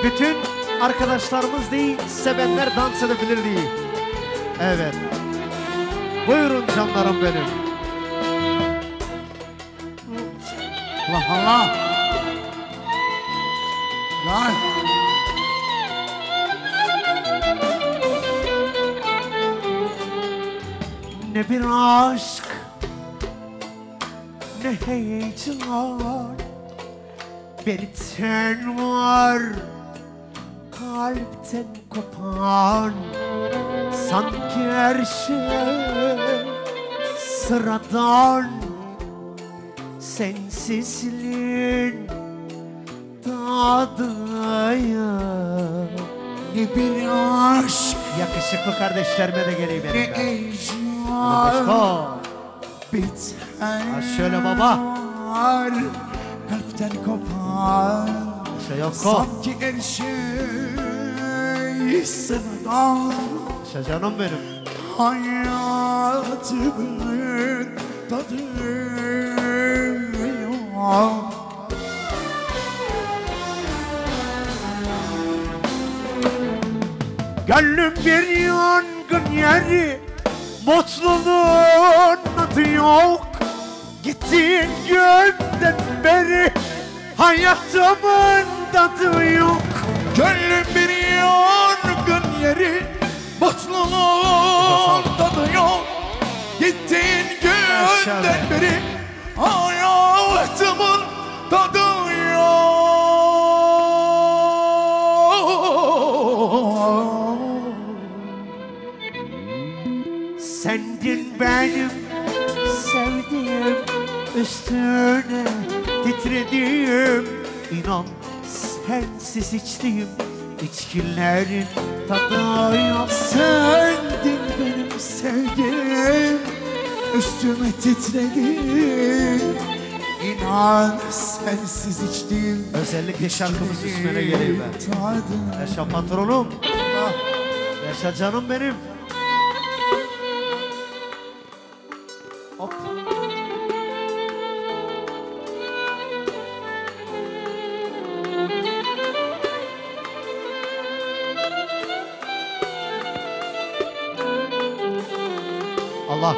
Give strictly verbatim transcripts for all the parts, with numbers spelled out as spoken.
Bütün arkadaşlarımız değil, sevenler dans edebilir değil. Evet. Buyurun canlarım benim. Allah Allah. Lan. Ne bir aşk, ne heyecan, bir ten var kalpten kopan. Sanki her şey sıradan, sensizliğin tadına. Ne bir aşk, Yakışıklı kardeşlerime de geleyim ne benimle. heyecan, Başka. bir ten Ha şöyle baba. var kalpten kopan. Şey yok. Sanki her şey sıradan, Şey canım benim. hayatımın tadı yok. Gönlüm bir yangın yeri, mutluluğun adı yok. Gittiğin günden beri hayatımın tadı yok. Gönlüm bir yangın yeri, mutluluğun tadı yok. Gittiğin günden beri hayatımın tadı yok. Sendin benim sevdiğim, üstüne titrediğim. İnan sensiz içtiğim içkilerin tadı yok. Sendin benim sevgilim, üstüme titredin. İnan sensiz içtim. Özellikle şarkımız üstüne geleyim ben. Yaşa patronum. Yaşa canım benim. Hop. Allah.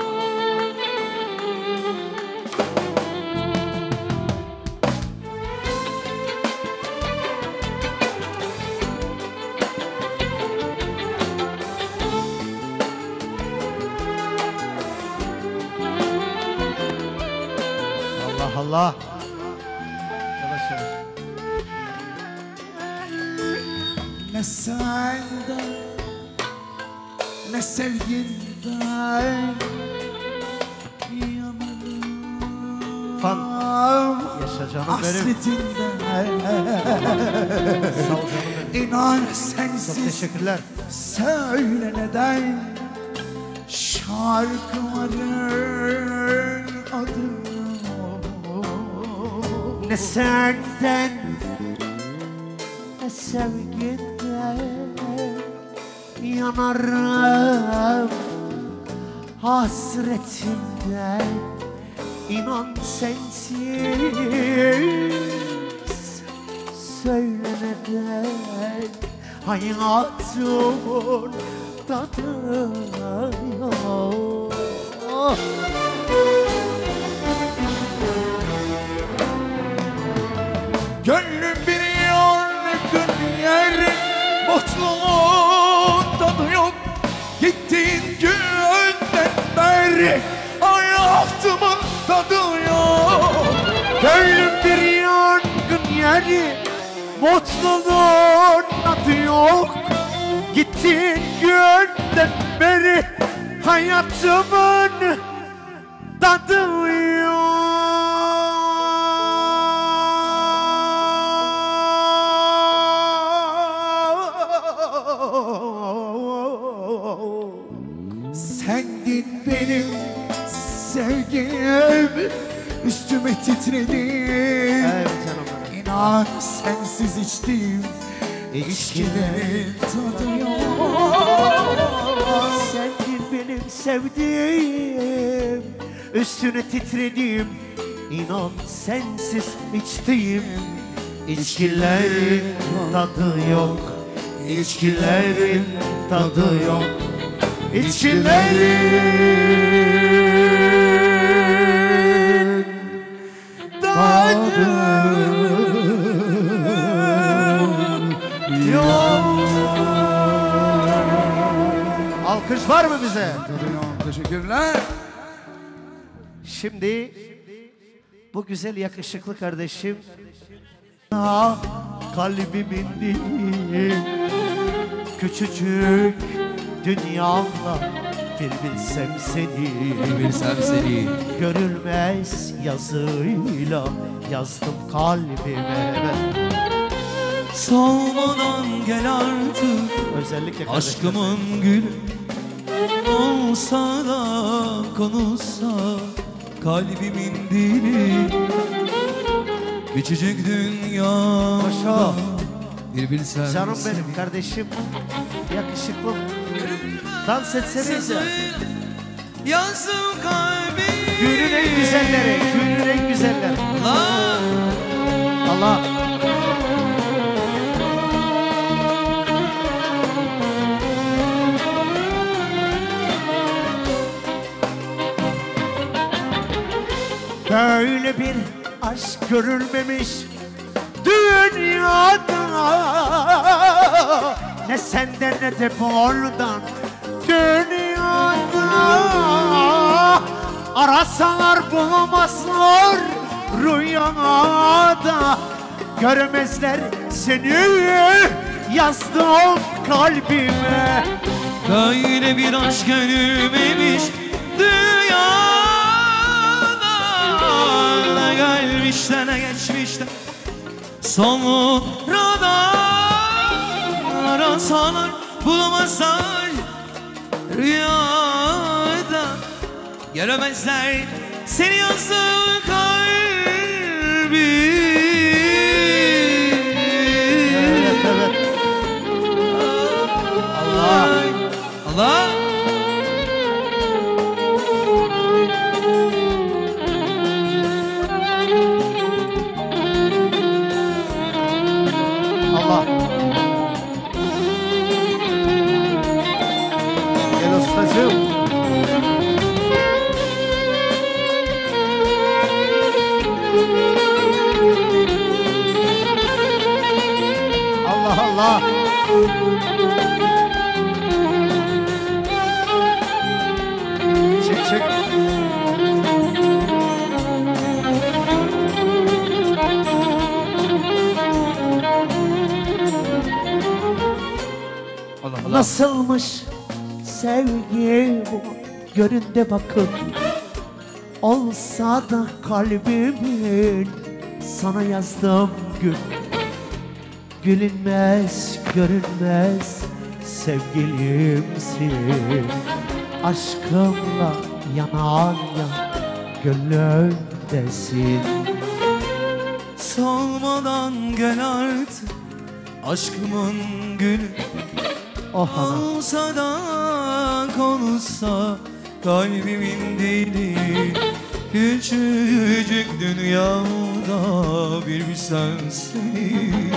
Allah Allah. Yavaş yavaş. Ne senden, ne sevginden yanarım. Fan. Yaşa canım benim. Hasretinden. Sağ ol canım benim. İnan Çok sensiz. teşekkürler. Söyle neden şarkıların adı Ne senden, ne sevginden yanarım. Hasretinden, inan sensiz. Söyle neden hayatımın tadı yok. Gönlüm bir yangın yer, mutluluğun tadı yok. Gittiğin günden beri hayatımın tadı yok. Gönlüm bir yangın yeri, mutluluğun adı yok. Gittiğin günden beri hayatımın tadı yok. Sendin benim sevgilim, üstüme titredin. Evet canım benim. İnan sensiz içtim, içkilerin tadı yok. Sendin benim sevdiğim, üstüne titredim. İnan sensiz içtiğim içkilerin tadı yok, içkilerin tadı yok, içkilerin tadı yok. Alkış var mı bize? Teşekkürler. Şimdi bu güzel yakışıklı kardeşim ah, kalbimin dili küçücük dünyamda bir bilsem seni, Bir bilsem seni. görülmez yazıyla yazdım kalbime ben. Solmadan gel artık Özellikle kardeşlerim. aşkımın gülü. Olsa da konuşsa kalbimin dili. Küçücük dünya Paşa. bir bilsem Canım seni. benim kardeşim, yakışıklı. Dans etsenize. Yazdım kalbim. Günün en güzelleri, günün en güzelleri. Allah. Allah. Böyle bir aşk görülmemiş dünyada, ne senden ne de oradan dünyada. Arasalar bulamazlar rüyada, görmezler seni yazdım kalbime. Böyle bir aşk görülmemiş dünyada. Ne gelmişte ne geçmişte sonra da arasalar bulamazlar rüyada, göremezler seni yazdığı kalbi. Evet, evet. Allah. Allah. Allah. Gel ustacığım. Allah Allah. Çek çek. Allah Allah. Nasılmış sevgi bu, görün de bakın. Olsa da kalbimin sana yazdım gül. Gülünmez, görünmez sevgilimsin. Aşkımla yanan ya gönlümdesin. Solmadan gel artık aşkımın gülü. Oh ana. Olsa da konuşsa kalbimin dili. Küçücük dünyada bir bilsen seni.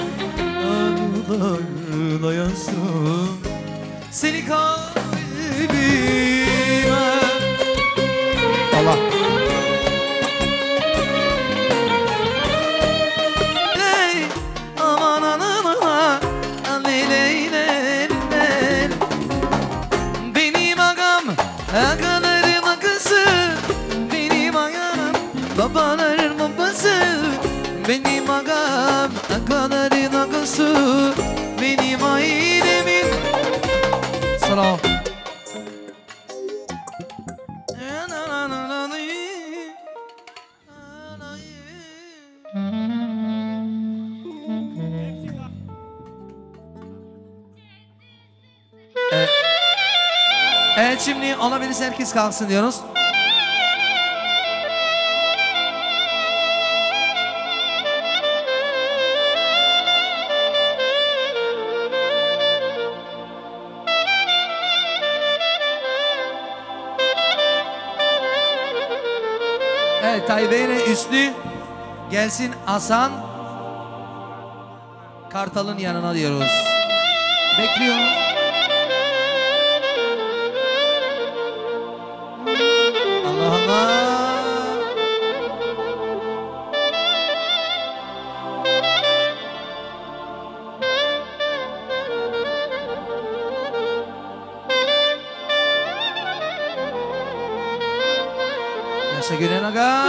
Anılarla yazdım seni kalbime. Allah. Hey, aman aman aman, ley ley ley ley. Benim ağam, ağaların ağası. Benim ağam, babaların babası. Benim ağam, ağaların ağası. Benim ailemin. Selam. Evet. Evet, şimdi olabilirse herkes kalksın diyoruz. Evet, Tayyip'e üstü gelsin Hasan. Kartal'ın yanına diyoruz. Bekliyorum. Allah Allah. Yaşa Gülen Aga.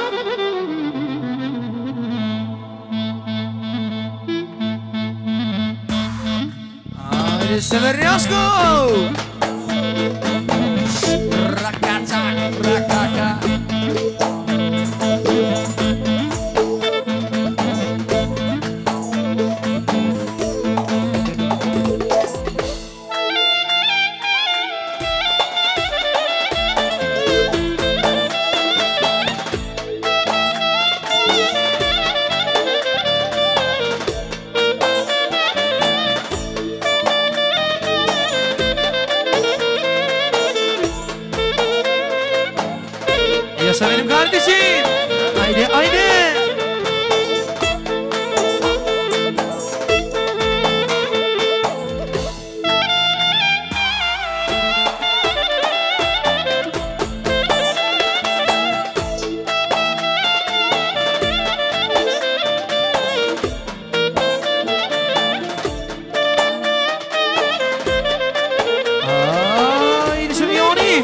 Haydi Severyasko. Rakacak, rakaka. Yaşa benim kardeşim. Haydi haydi. Haydi şimdi Yoni.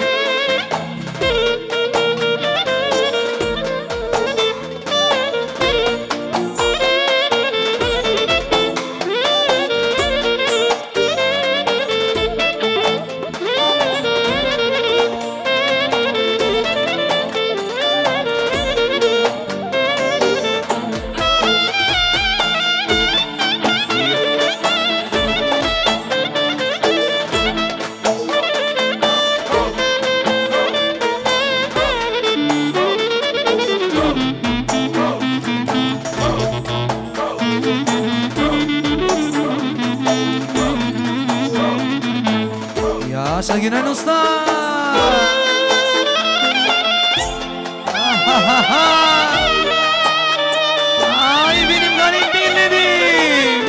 Yaşa Gülen Usta. Ay benim garip dinledim.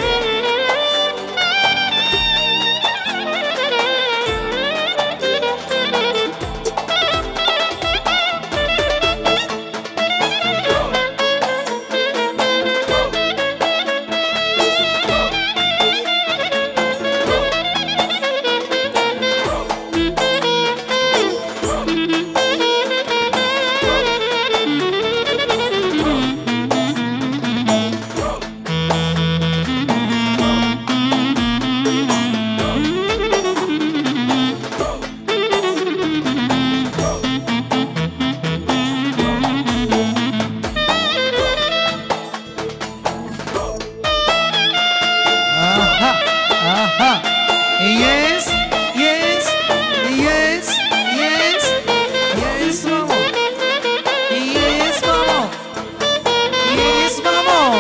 Aha, aha. Yes, yes, yes, yes, yes, vamos. Yes, vamos. Yes, vamos.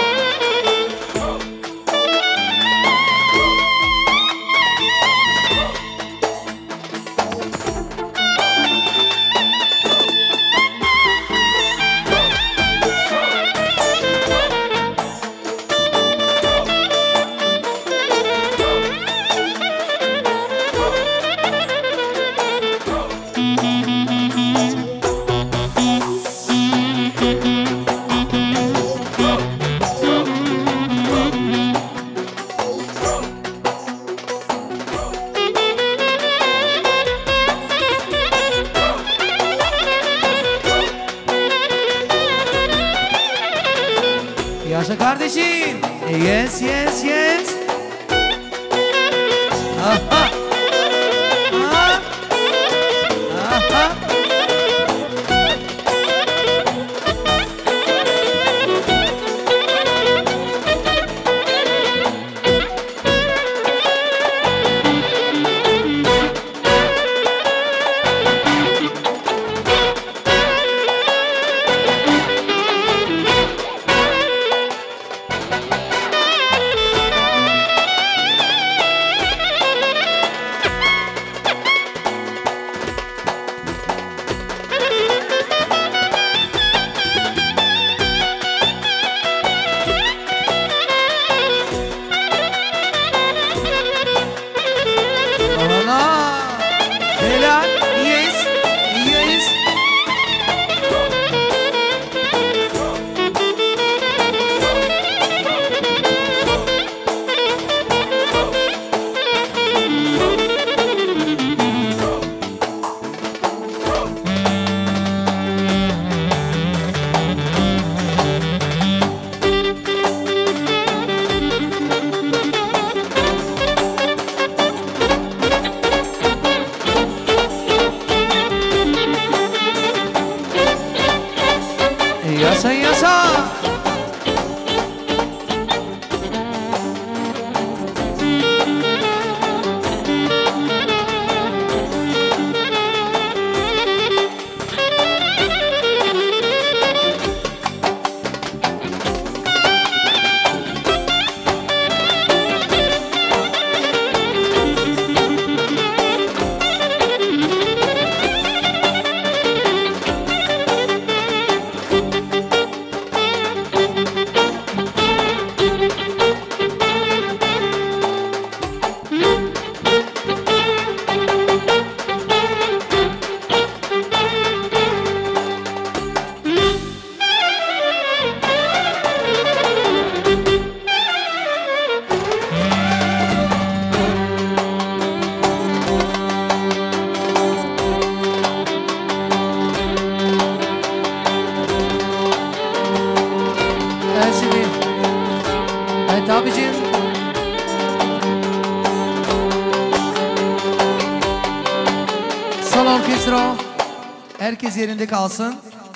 Yaşa kardeşim. Yes, yes, yes. Aha. Aha. Aha. Maestro, herkes yerinde kalsın.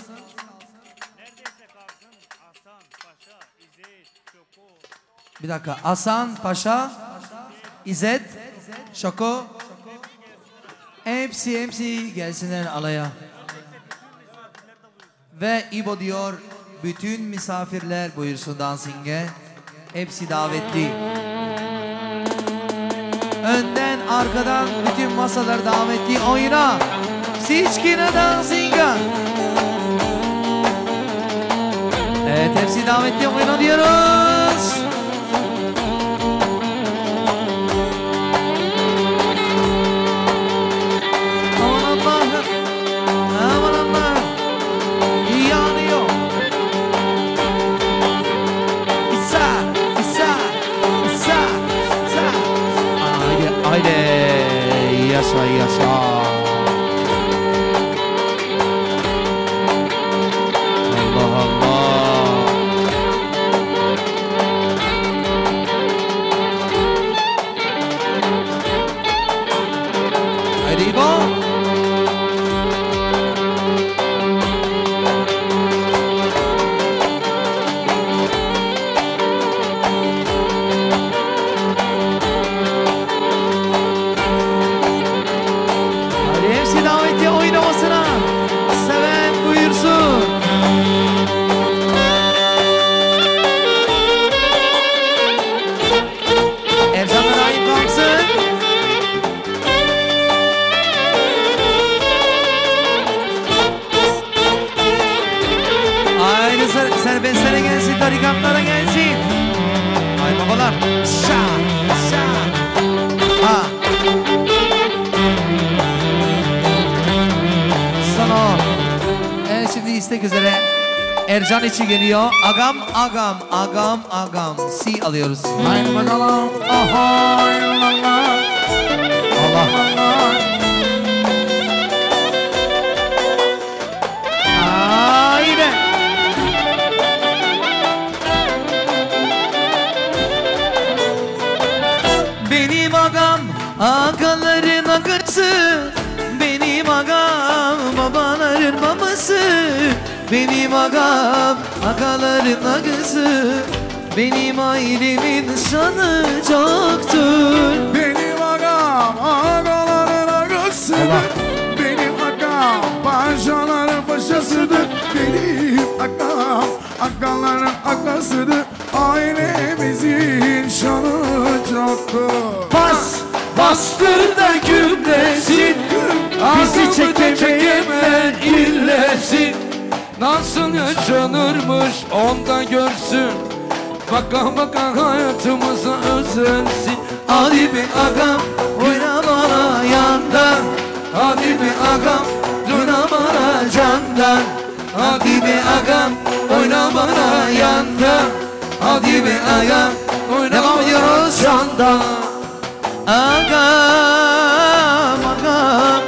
Bir dakika. Hasan, Paşa, İzzet, Şoko. Hepsi hepsi gelsinler alaya. Ve İbo diyor, bütün misafirler buyursun dansing'e. Hepsi davetli. Önden, arkadan bütün masalar davetli oyuna. Siçkine dansing'e. Evet, hepsi davetli oyuna diyoruz. Aman Allah'ım, aman Allah'ım, yanıyor. İsa, İsa, İsa, İsa. Haydi, haydi, yaşa, yaşa. Allah Allah. Haydi İbo. Hadi hepsi davetli oynamasına. Seven buyursun. Ercan'la Rahim kalksın. Haydi ser serbestlere gelsin, tarikatlara gelsin. Haydi babalar. Şa, şa. Ha. Sana. Evet, şimdi istek üzere Ercan içi geliyor. Agam, agam, agam, agam. Si alıyoruz. Haydi bakalım. Aha, Allah. Allah. Haydi. Benim agam, agaların agası. Benim agam, babaların babası. Benim agam, agaların agası. Benim ailemin şanı çoktur. Benim agam agaların agasıdır. Benim agam paşaların paşasıdır. Benim agam agaların agasıdır. Ailemizin şanı çoktur. Bas, bastır da gümlesin. Bizi çekemeyen illesin. Nasıl yaşanırmış onda görsün. Baka baka hayatımıza özensin. Hadi be agam, oyna bana yandan. Hadi be agam, oyna bana candan. Hadi be agam, oyna bana yandan. Hadi be agam, oyna devam ediyoruz candan. Agam, agam,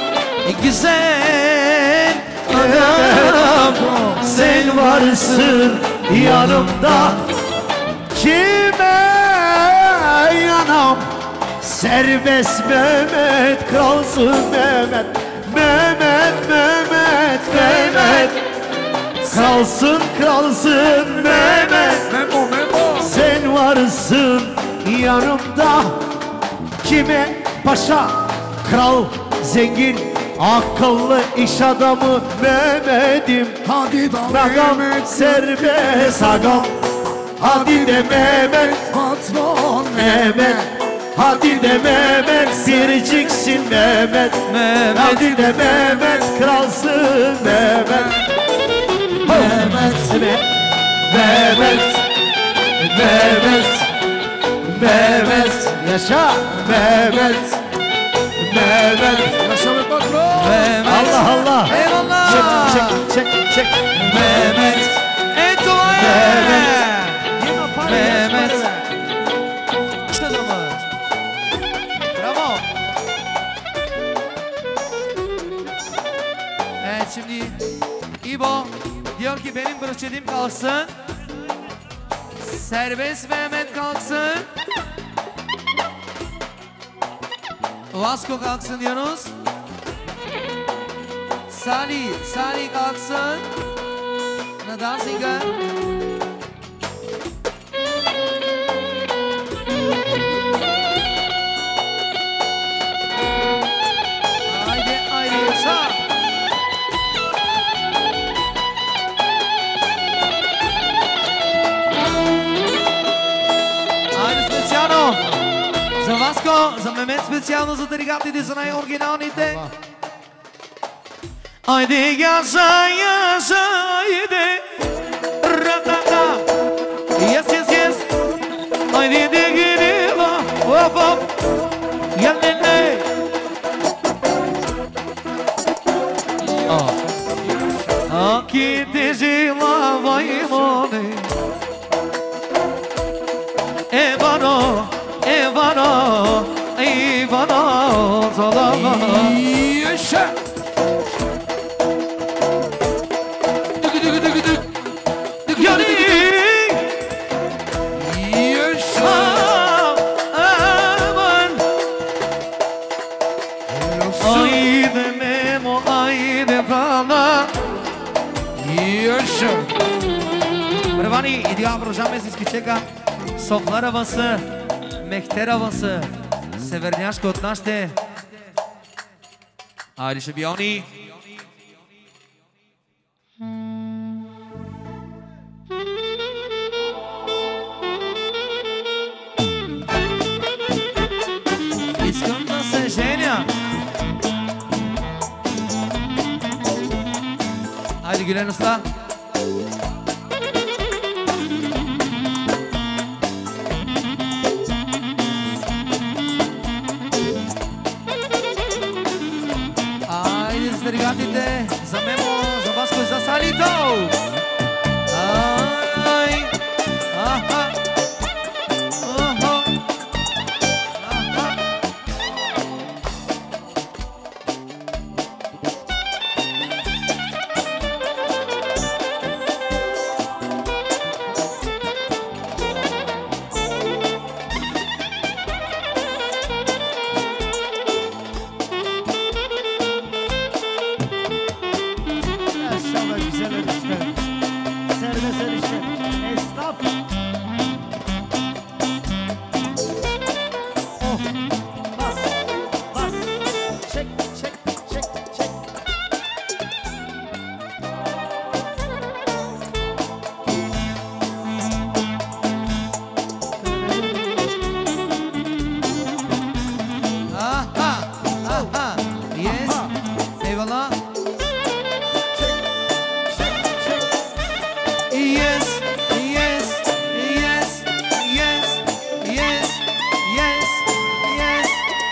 güzel agam, sen varsın yanımda. Kime yanam? Serbest Mehmet, kralsın Mehmet. Mehmet, Mehmet, Mehmet. Kralsın, kralsın Mehmet. Memo memo. Sen varsın yanımda. Kime? Paşa, kral, zengin, akıllı iş adamı Mehmet'im. Hadi da Agam, Mehmet. serbest agam. Hadi de Mehmet, Patron Mehmet. Hadi de Mehmet, biriciksin Mehmet. Mehmet. Hadi de Mehmet, kralsın Mehmet. Mehmet, Mehmet, Mehmet, Mehmet, Mehmet, yaşa Mehmet, Mehmet. Yaşa be patron. Mehmet. Allah Allah. Eyvallah. Çek, çek, çek, çek. Mehmet. Entoy. Mehmet. Mehmet. İşte zaman. Bravo. Evet, şimdi İbo diyor ki benim broşetim kalksın. Serbest Mehmet kalksın. Vasco kalksın diyoruz. Sally, Sally kalksın. Neden singer? Haydi, haydi, sağ. Haydi specijalno. Za Vasko, za moment specijalno za derigati za najoriginalnite. Haydi yaşa yaşa haydi ratata. Yes yes yes. Haydi de gidiva hop hop. Yalnene. Ah. Aki te jila vaimone. Evano, Evano, Evano, Zalama. Yaşa. Yani Yaşa. aman. Ayde memo, ayde prana. Yaşa. Brevani, ideal prožame si изкичека Софлар havası, Mehter havası, Severняшка от нашите. Айде шампиони. Искам да се женя. Айде Гюлеността. Derigатите za Memo, za Vasko i za Salito. Aj, aha, aha, aha. Aşağıda güzel erişte. Serbest erişte. Esnaf. Oh. Bas. Bas. Çek, çek, çek, çek. Aha, aha, yes, eyvallah. Yes, yes, yes, yes, yes, yes, yes.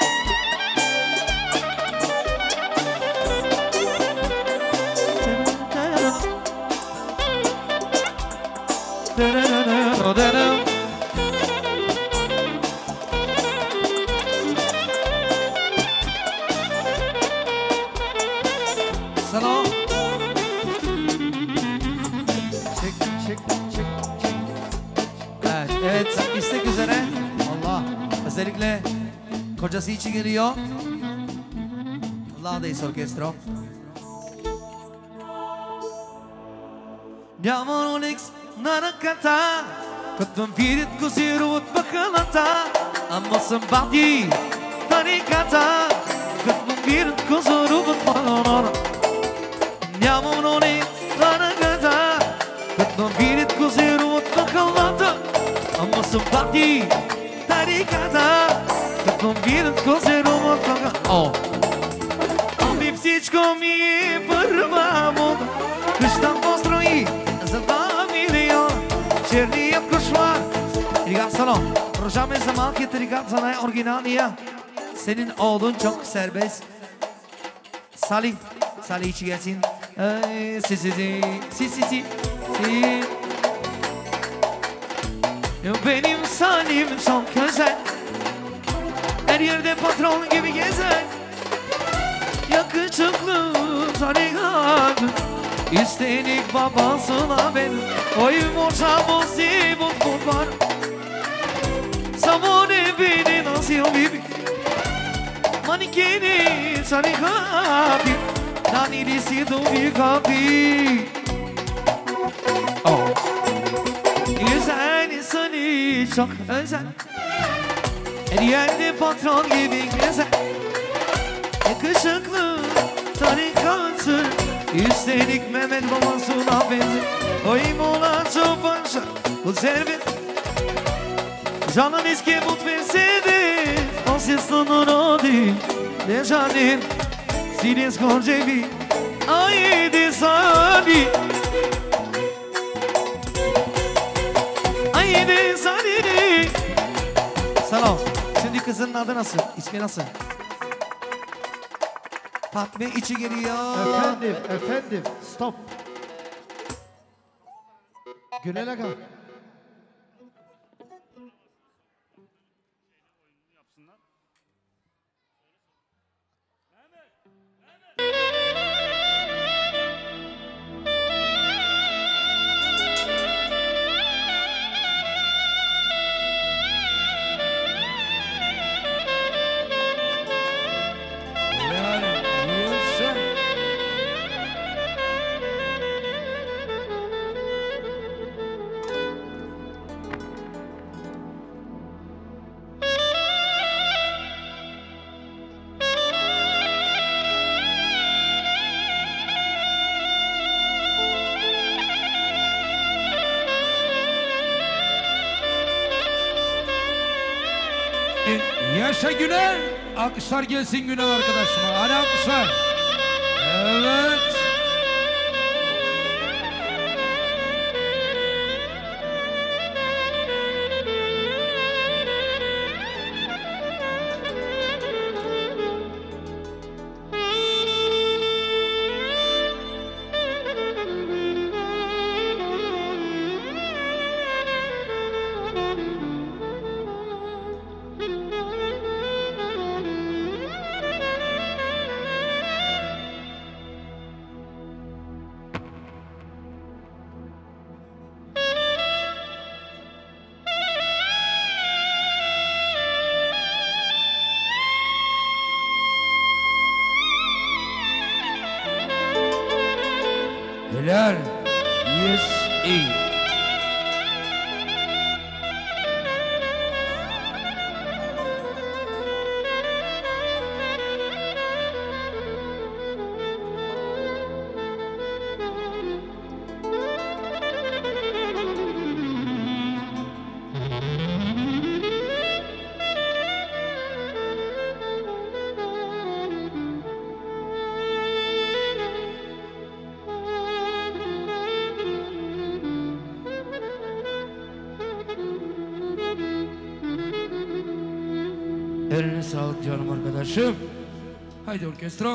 Salon. Çek, çek, çek, çek. Evet, evet, istek üzere. Allah. Özellikle kocası için geliyor. Lades Orkestro. Diamond Onyx на ръката, като видят козиро от бакалата, ама съм бати тариката, като видят козиро от бакалата. Diamond Onyx на ръката, като видят козиро от бакалата, ама съм бати тариката, като видят козиро от бакалата. Ами всичко ми е първа мода, къща построи за два милиона, черният кошмар. Ригат салон, продължаваме за малкият ригат за най-оригиналния. Senin oğlun çok serbest. Salih, Salih içi gelsin. Ay, si si si, si si si, si. Benim Salih'im çok güzel. Her yerde patron gibi gezer. Yakışıklı Salih abi, İstenik babasına ben. Oy boşa si bu kurban. Samone beni nasıl bibi. Manikeni Salih abi, Nani disi duvi kapi Oh Güzel insanı çok özel Her yerde patron gibi güzel Yakışıklı tarikatı Üstelik Mehmet babasına benzer Oy mola çok başa Bu servet Canım eski mut versedi Asistan rodi Necanin Sines korcevi Aydi sani Aydi sani Selam. Şimdi kızının adı nasıl? İsmi nasıl? Fatma içi geliyor. Efendim, efendim, stop. Günel Aga. Yaşa Günel. Alkışlar gelsin Günel arkadaşıma. Hadi alkışlar. Evet. Helal. Yes, iyi. Eline sağlık canım arkadaşım. Haydi orkestram.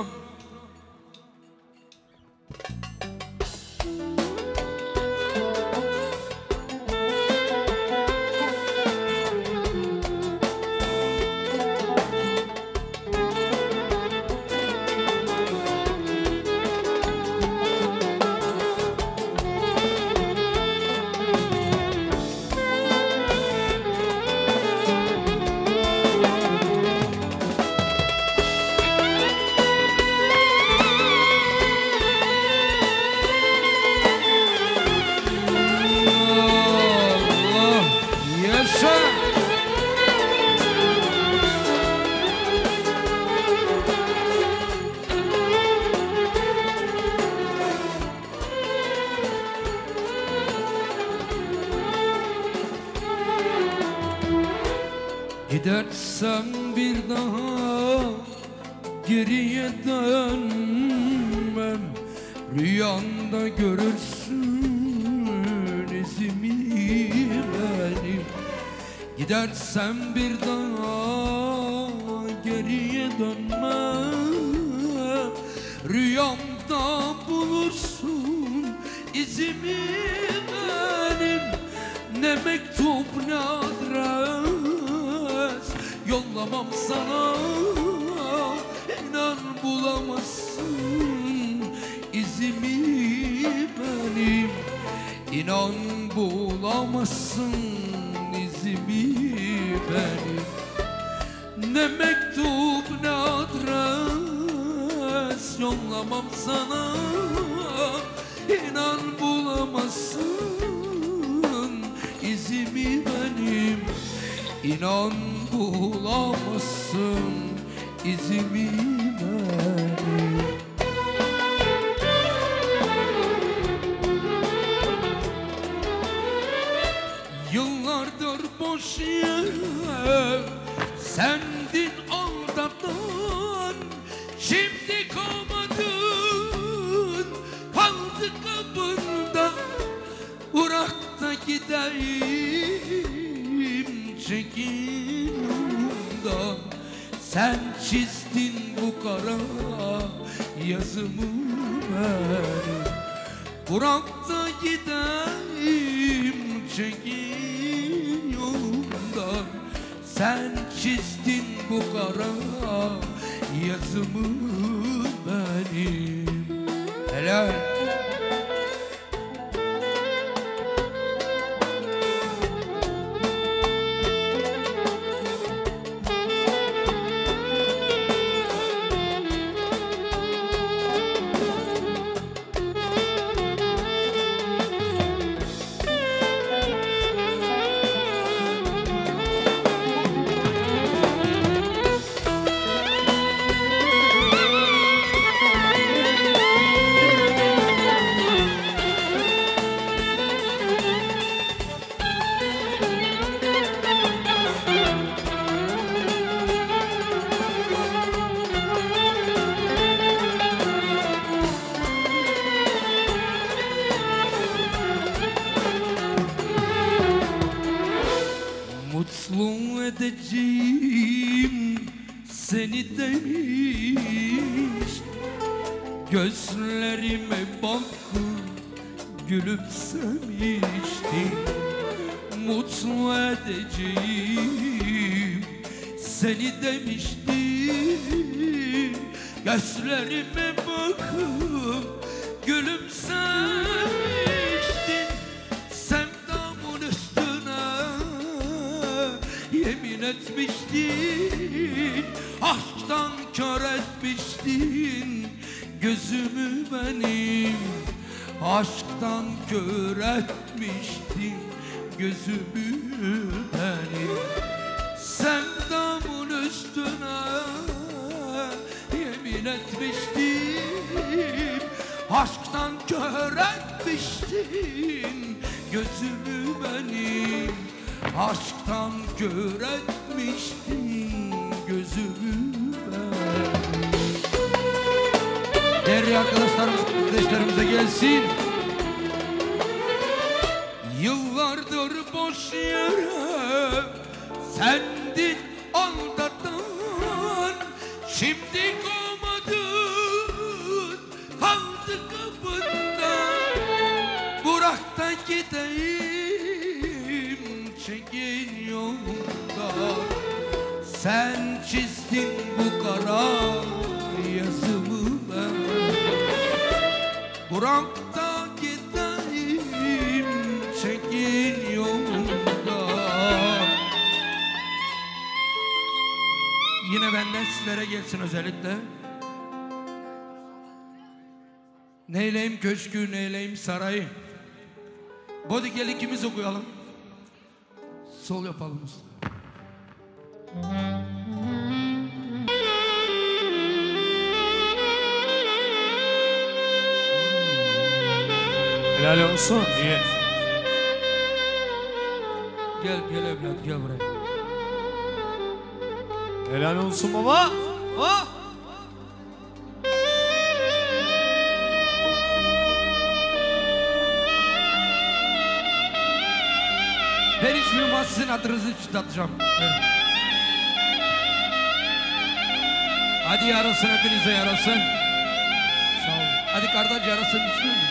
Gidersen bir daha geriye dönmem, rüyanda görürsün izimi benim. Gidersen bir daha geriye dönmem, rüyamda bulursun izimi benim. Ne mektup ne adres yollamam sana, inan bulamazsın izimi benim. İnan bulamazsın izimi benim. Ne mektup ne adres yollamam sana. İnan bulamazsın izimi benim. İnan bulamazsın izimi benim. Yıllardır boş yere sendin aldatan. Şimdi kovmadın, kaldı kapında. Bırak da gideyim, çekil yolumdan. Sen çizdin bu kara yazımı benim. Bırak da gideyim, çekil yolumdan. Sen çizdin bu kara yazımı benim. Helal. Mutlu edeceğim seni demiş. Gözlerime bakıp gülümsemiştin. Mutlu edeceğim seni demiştin. Gözlerime bakıp gülümsemiştin. Sevdamın üstüne yemin etmiştin. Aşktan kör etmiştin gözümü benim. Aşktan kör etmiştin gözümü benim. Sevdamın üstüne yemin etmiştin. Aşktan kör etmiştin gözümü benim. Aşktan kör etmiştin gözümü benim. Değerli arkadaşlarım, kardeşlerimize gelsin. Yıllardır boş yere sendin aldatan. Şimdi kovmadın, kaldı kapında. Bırak da gideyim, çekil yolumdan. Sen çizdin bu kara yazımı ben. Bırak da gideyim, çekil yolumdan. Yine benden sizlere gelsin özellikle. Neyleyim köşkü, neyleyim sarayı. Body gel ikimiz okuyalım. Sol yapalım usta. Helal olsun. İyi. Gel gel evlat gel buraya. Helal olsun baba. Ha? Ben hiçbir maç sizin adınızı çıtlatacağım. Evet. Hadi yarasın, hepinize yarasın. Sağ olun. Hadi kardeş yarasın, içmiyor mu?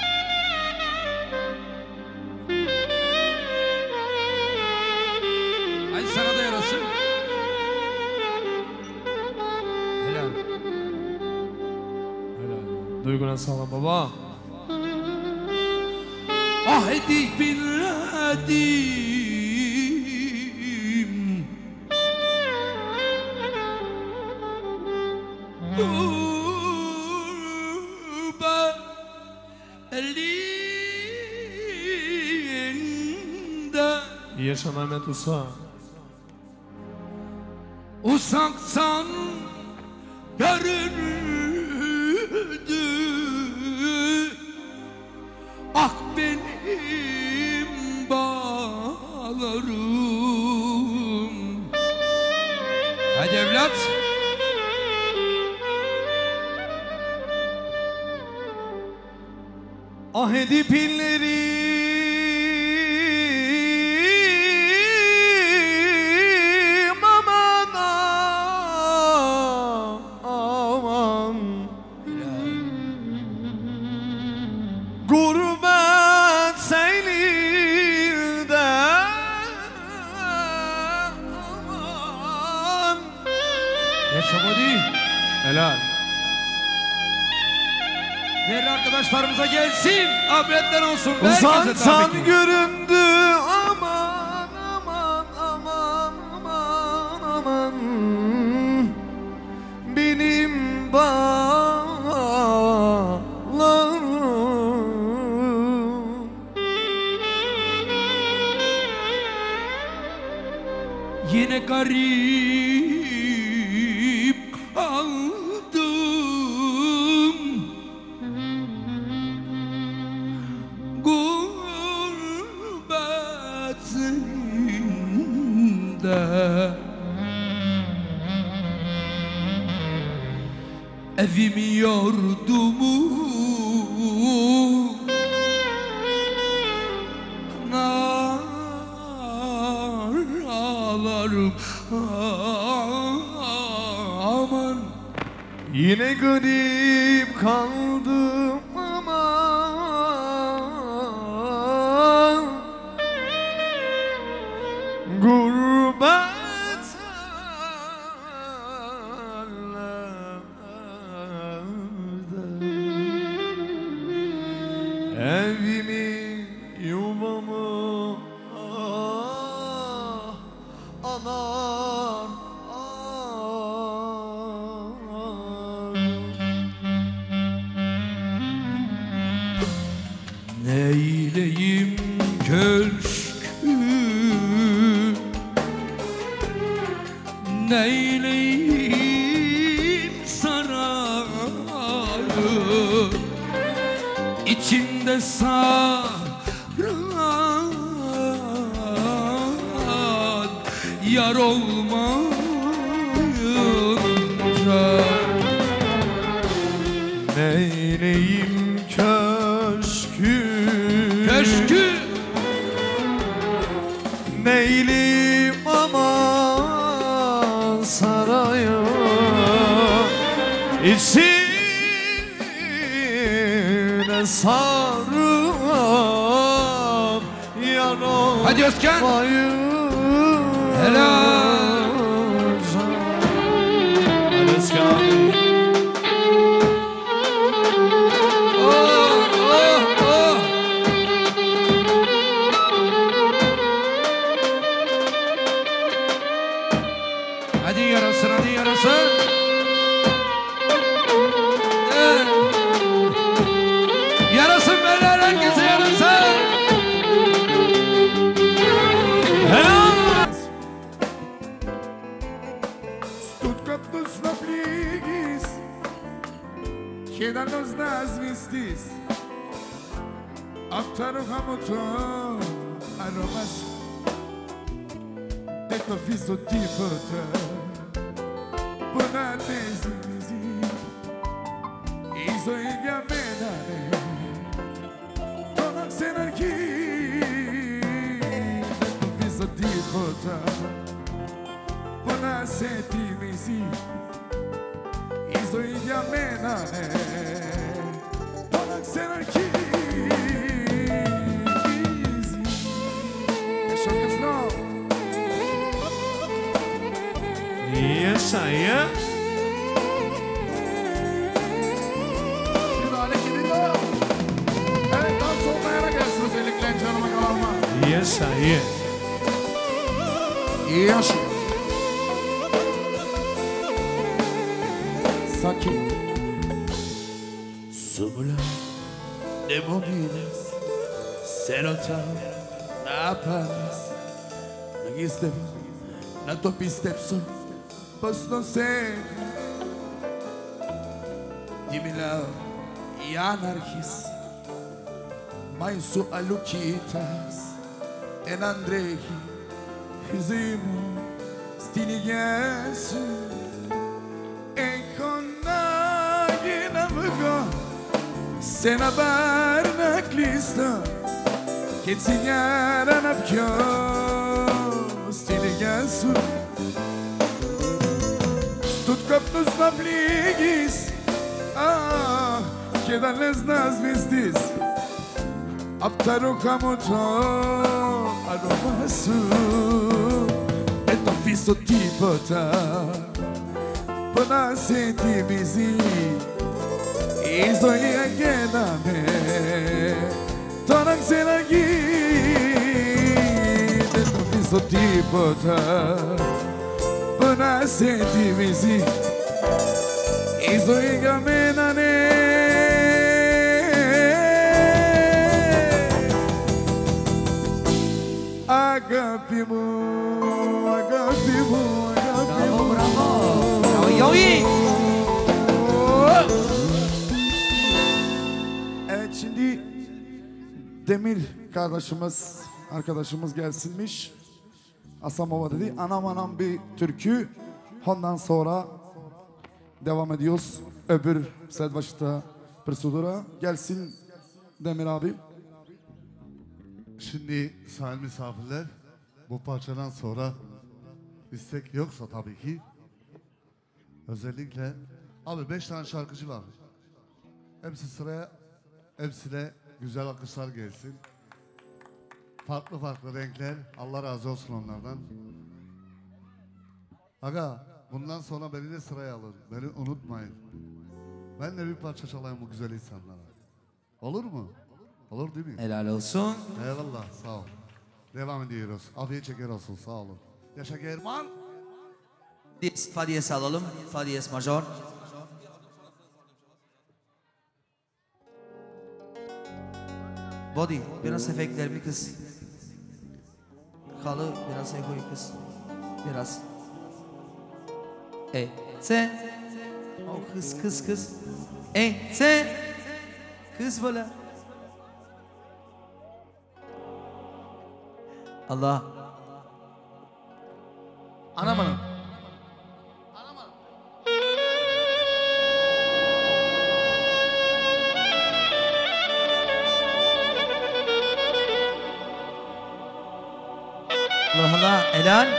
Hadi sana da yarasın. Helal. Helal. Duyguna sağlam baba. Ahdi bildim. Yaşa Mehmet Usta. Uzaktan göründü ah benim bağlarım. Hadi evlat. Ah edip illerim aman aman gurbet seylinde aman. Yaşa Bodi. Helal. Değerli arkadaşlarımıza gelsin. Afiyetler olsun. Herkese Uzaktan tabii ki. göründü aman aman aman aman aman benim bağlarım. Yine garip kaldım. Gurbetinde evimi yurdumu nar ağlarım aman. Yine garip kaldım aman gurbet ellerde evimi yuvamı ah, anar Neyleyim köşkü, neyleyim sarayı, içinde sarılan yar olmayınca. Neyleyim köşkü Köşkü neyleyim aman sarayı içine sarıp yar olmayı. Hadi Özkan. Helal. Hadi Özkan abi. Hadi yarasın, hadi yarasın. Evet. Yarasın beyler, herkese yarasın. Helal. Stuttgart nos napligues, queda nos nas vistis. Aptaru hamoton, aromas. Deko viso tipota, bona desinizi. Izo ilga menane, tonak senarki. Deko viso tipota, bona setimizi. Izo ilga menane, tonak senarki. Yaşa ya. Bir tane gidiyor. Evet, dans olmaya gelsin özellikle canıma kalanma. Yaşa ya. İyi yaşıyor. Sakin. Subula de movidas, se nota la paz, Istep, na topi stepsu, pas non sei. Dimmi la anarchis, mai su alucitas, en andrehi, hizimo, stiligesu, e con nagina mugo, se na barna clista, che signara na pio, stiligesu, stut kopnus na pligis, ah, che da les nas vistis, aptaru kamuto, aromasu, et ho visto tipota, până se timizi, izoia gedame, tonak se lagi, et ho visto tipota, până se timizi, izoia gamenane. Agapimu, agapimu, agapimu. Bravo, bravo. Bravo, Yogi. Evet, şimdi Demir kardeşimiz, arkadaşımız gelsinmiş. Asamova dedi. Anam anam bir türkü. Ondan sonra devam ediyoruz. Öbür Sedvaşıt'a Presudura. Gelsin Demir abi. Şimdi sayın misafirler, bu parçadan sonra istek yoksa tabii ki özellikle abi beş tane şarkıcı var. Hepsi sıraya, hepsine güzel akışlar gelsin. Farklı farklı renkler, Allah razı olsun onlardan. Aga, bundan sonra beni de sıraya alın, beni unutmayın. Ben de bir parça çalayım bu güzel insanlara. Olur mu? Olur değil mi? Helal olsun. Eyvallah, sağ ol. Devam ediyoruz. Afiyet şeker olsun, sağ olun. Yaşa German. Fa diyez alalım. Fa diyez major. Body, biraz efektlerimi kız. Kalı, biraz ekoyu kız. Biraz. E, se. O kız, kız, kız. E, se. Kız böyle. Allah. Anam anam. Allah Allah. Helal.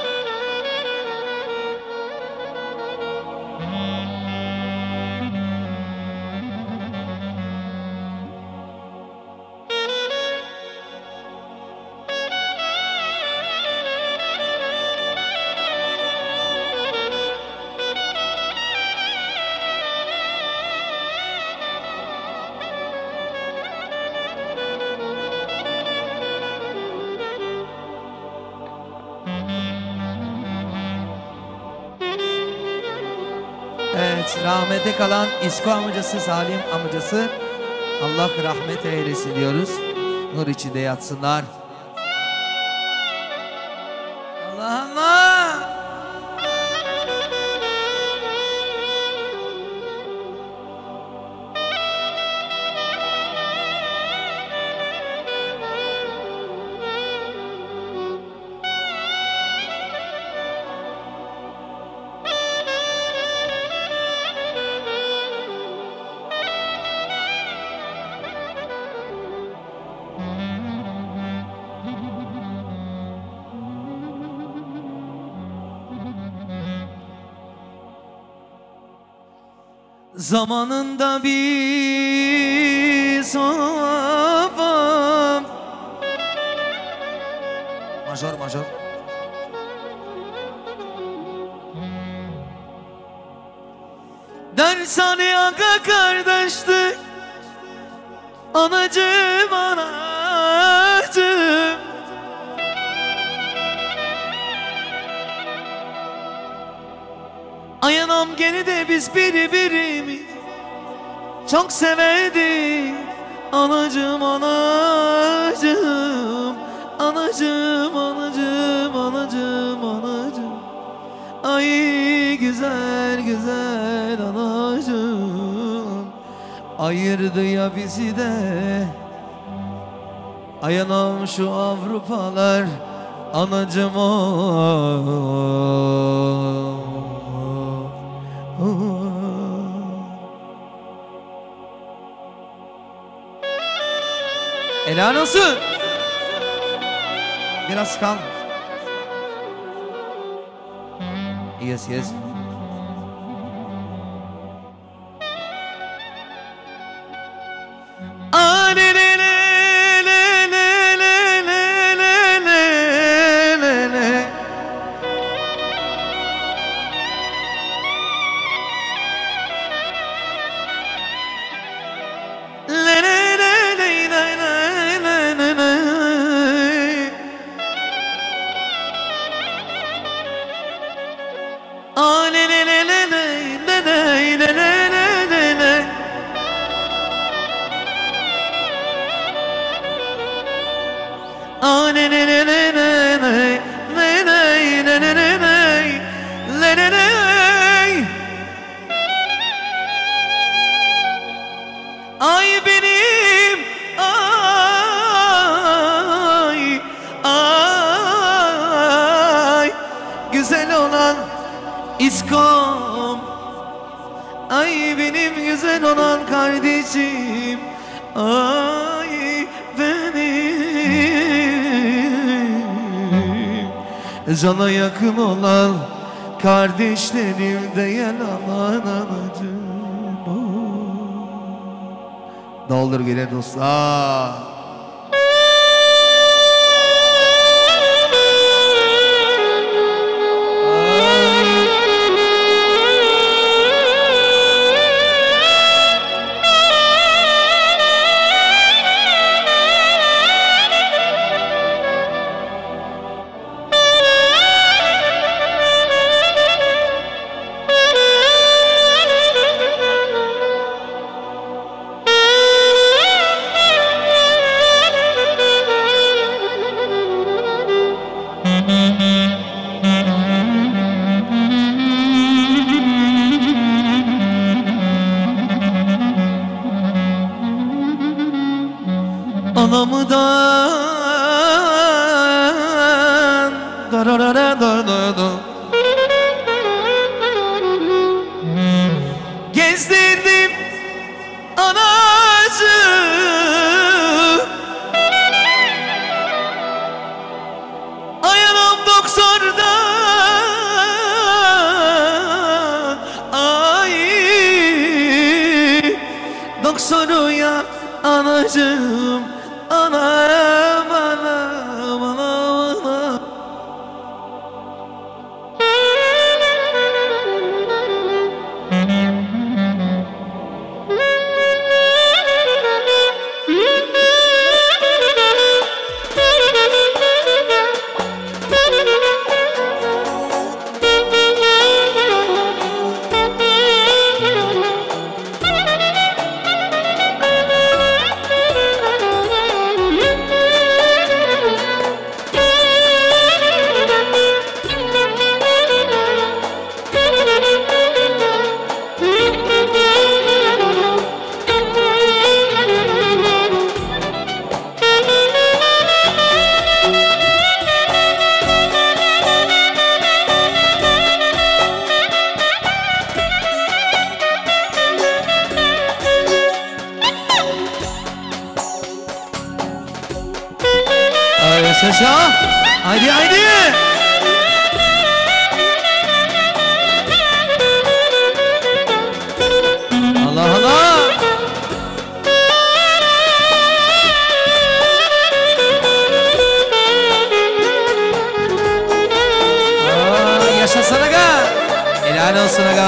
Evet, rahmete kalan İsko amcası, Salim amcası, Allah rahmet eylesin diyoruz. Nur içinde yatsınlar. Allah Allah. Zamanında biz babam. Major major. Dershane aga kardeştik, anacığım anacığım. Ayanam gene de biz birbirimi çok severdik. Anacığım anacığım, anacığım anacığım anacığım. Bizi güzel güzel anacığım ayırdı ya bizi de. Ay anam şu Avrupalar anacığım oh, oh, oh. Helal olsun. Biraz kal. Yes, yes. Ah, le, le, le, le, le, le, le, le, le, le. Le, le, le, le, le, le, le, le. Ah, le, le, le, le, le, le, le, le, le, le, le. Ah, le, le, le, le, le, le, le, le, le, le, le, le, le, le. Ay benim, ay, ay, güzel olan İskom. Ay benim güzel olan kardeşim. Ay benim cana yakın olan kardeşlerim değil aman anacığım. Doldur gele dostlar. Anamıdan darararararara gezdirdim anacı. Ay anam doktordan, ay doktoru ya anacığım. Anam, anam, anam, anam. Sesa, haydi haydi. Allah Allah. Aa, yaşasana aga. Helal olsun aga.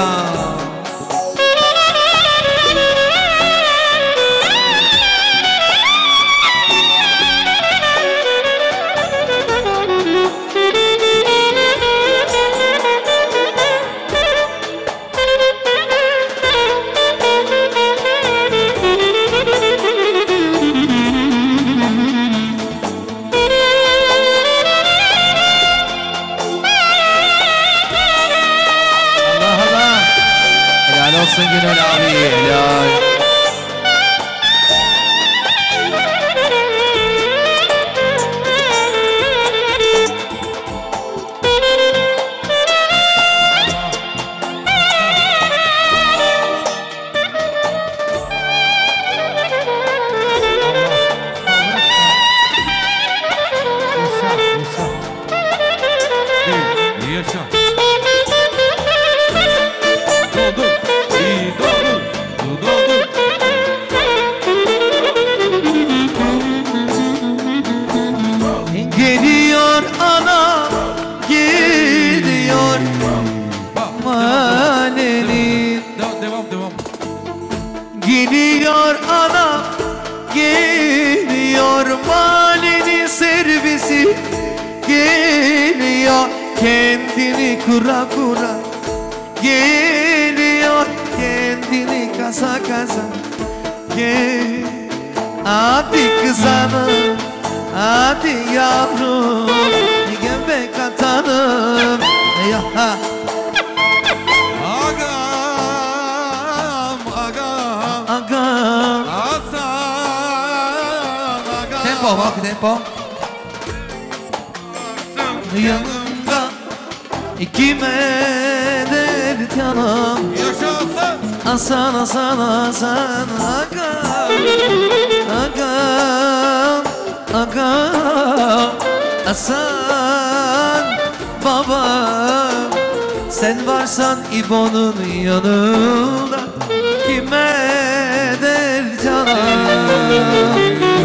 Helal olsun Günel abi. Helal. Geliyor ana, gidiyor manenin. Devam devam. Geliyor ana, geliyor manenin servisi. Geliyor kendini kura kura. Geliyor kendini kasa kasa. Gel hadi kızanım, hadi yavrum, göbek atanım. Ya ha. Agam, agam, Agam. Hasan, agam. Tempo bak tempo. Yanımda iki medet yanım. Yaşasın. Hasan Hasan Hasan Agam. Agam. Agam. Hasan babam. Sen varsan İbo'nun yanında kime der canım.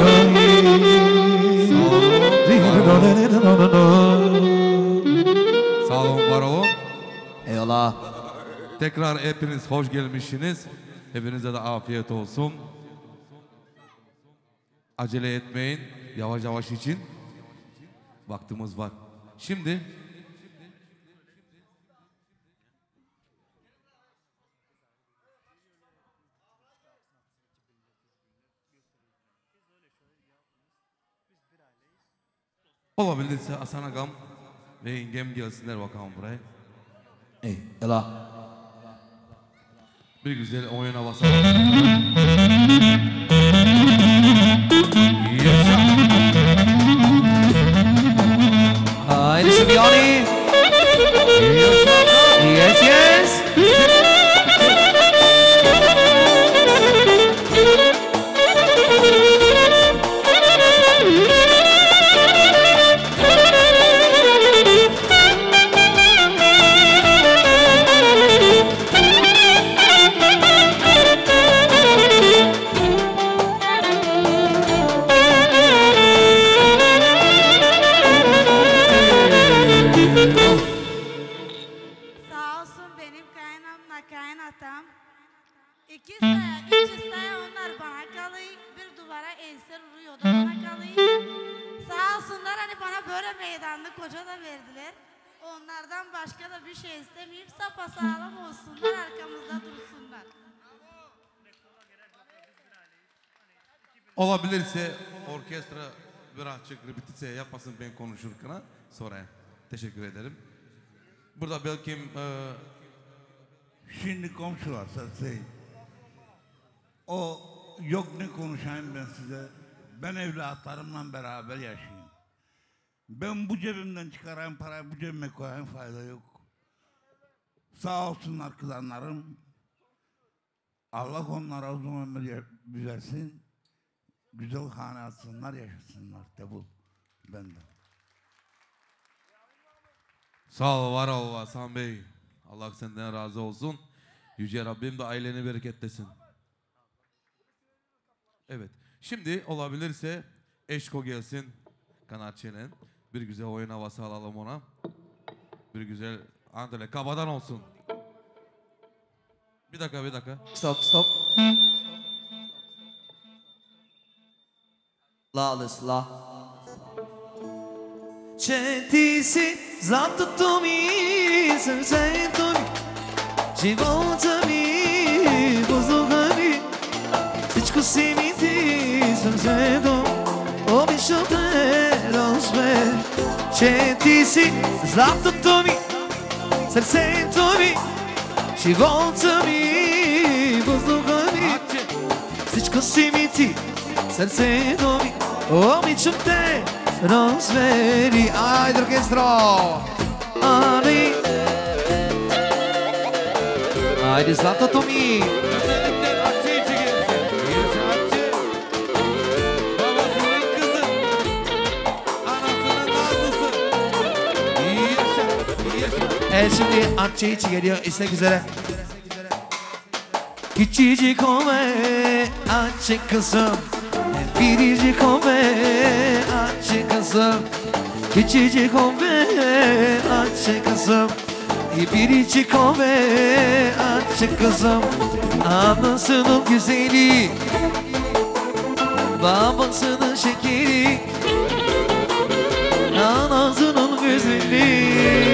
Sağ olun, var olun. Eyvallah. Tekrar hepiniz hoş gelmişsiniz. Hepinize de afiyet olsun. Acele etmeyin. Yavaş yavaş için. Vaktimiz var. Şimdi olabilirse Hasan Agam ve yengem gelsinler bakalım buraya. Eyvallah. Bir güzel oyun havası. Yaşa. Haydi Sübyanı. Yes yes. Sağ olsun benim kaynamla kaynatam. İki istaya, üç istaya onlar bana kalıyor. Bir duvara enser vuruyor da bana kalıyor. Sağ olsunlar hani bana böyle meydanlı koca da verdiler. Onlardan başka da bir şey istemeyeyim. Sapasağlam olsunlar, arkamızda dursunlar. Olabilirse orkestra birazcık repetisiye yapmasın ben konuşurken sonra. Teşekkür ederim. Burada belki e, Şimdi komşular şey, o yok ne konuşayım ben size. Ben evlatlarımla beraber yaşayayım. Ben bu cebimden çıkarayım parayı bu cebime koyayım, fayda yok. Sağ olsunlar kızanlarım. Allah onlara uzun ömür versin. Güzel hane atsınlar, yaşasınlar. De bu benden. sağ ol, var ol Hasan Bey. Allah senden razı olsun. Yüce Rabbim de aileni bereketlesin. Evet. Şimdi olabilirse Eşko gelsin. Kanatçı'nın. Bir güzel oyun havası alalım ona. Bir güzel Andele kabadan olsun. Bir dakika bir dakika. Stop stop. Lawless la. Centisi zatto mi sento mi života mi bozogani Всичко си ми ти съм заедно обичам те разбер че ти си златото ми сърцето ми живота ми così mi ti Salsedomi O mi ciò te Rosveri Ajde orkestro Ali Ajde Zlato Tomi Özellikle Atçı içi gelsin. Yaşa Atçı. Babasının kızı. Anasının nazlısı. İyi yaşa. İyi yaşa. Evet şimdi Atçı içi geliyor istek üzere Küçücük o be Atçı kızım Biricik o be Atçı kızım Küçücük o be Atçı kızım Biricik o be Atçı kızım Anasının güzeli Babasının şekeri Anasının güzeli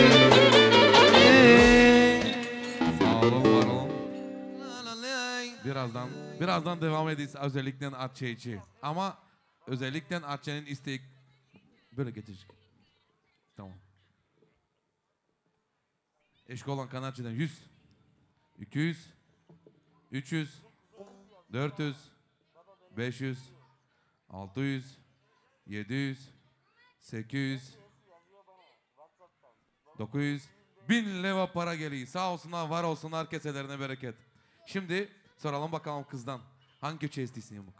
Sağ olun, var olun. Birazdan, birazdan devam edeceğiz özellikle Atçı içi. Ama özellikle Atçı'nın isteği böyle getirecek. Tamam. Eşk olan kanatçıdan yüz, iki yüz, üç yüz, dört yüz, beş yüz, altı yüz, yedi yüz, sekiz yüz, dokuz yüz, bin leva para geliyor. Sağ olsunlar, var olsunlar, keselerine bereket. Şimdi soralım bakalım kızdan. Hangi köçe istiyorsun yamuk?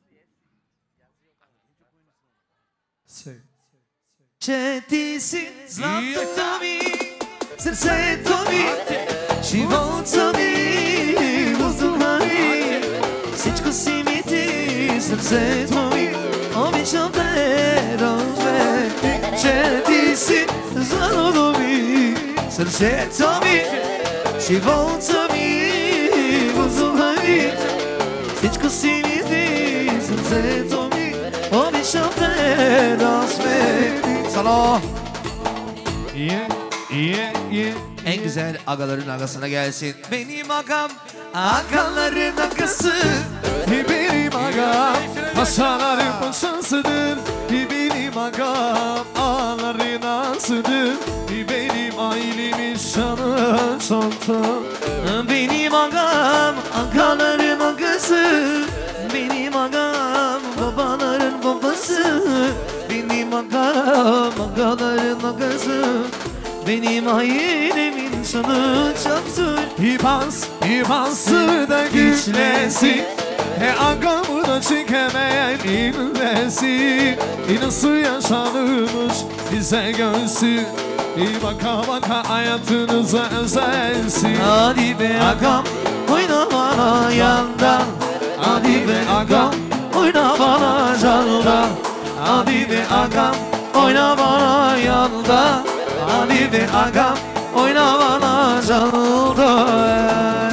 Četisi zlato to mi, srce to mi, život to mi, uzduha mi, всичко си ми ти, сърцето ми, обичам те розове. Četisi zlato mi, srцето ми, живота ми, uzduha mi, всичко си ми ти, сърцето ми, обичам те розове. Salo. Yeah, yeah, yeah. En güzel agaların agasına gelsin. Benim agam agaların agası. Benim agam paşaların paşasıdır. Benim agam ağaların ağasıdır. Benim ailemin şanı çanta. Benim agam agaların agası. Benim agam babaların babası. Benim agam agaların agası. Benim ailemin şanı çoktur. İbans, İbansı da güçlesin. He agamı da çekemeyen inlesin. Nasıl yaşanırmış bize görsün. İyi baka baka hayatınıza özelsin. Hadi be agam oyna bana yandan. Hadi be agam oyna bana candan. Hadi be agam oyna bana yanda. Hadi be agam oyna bana candan.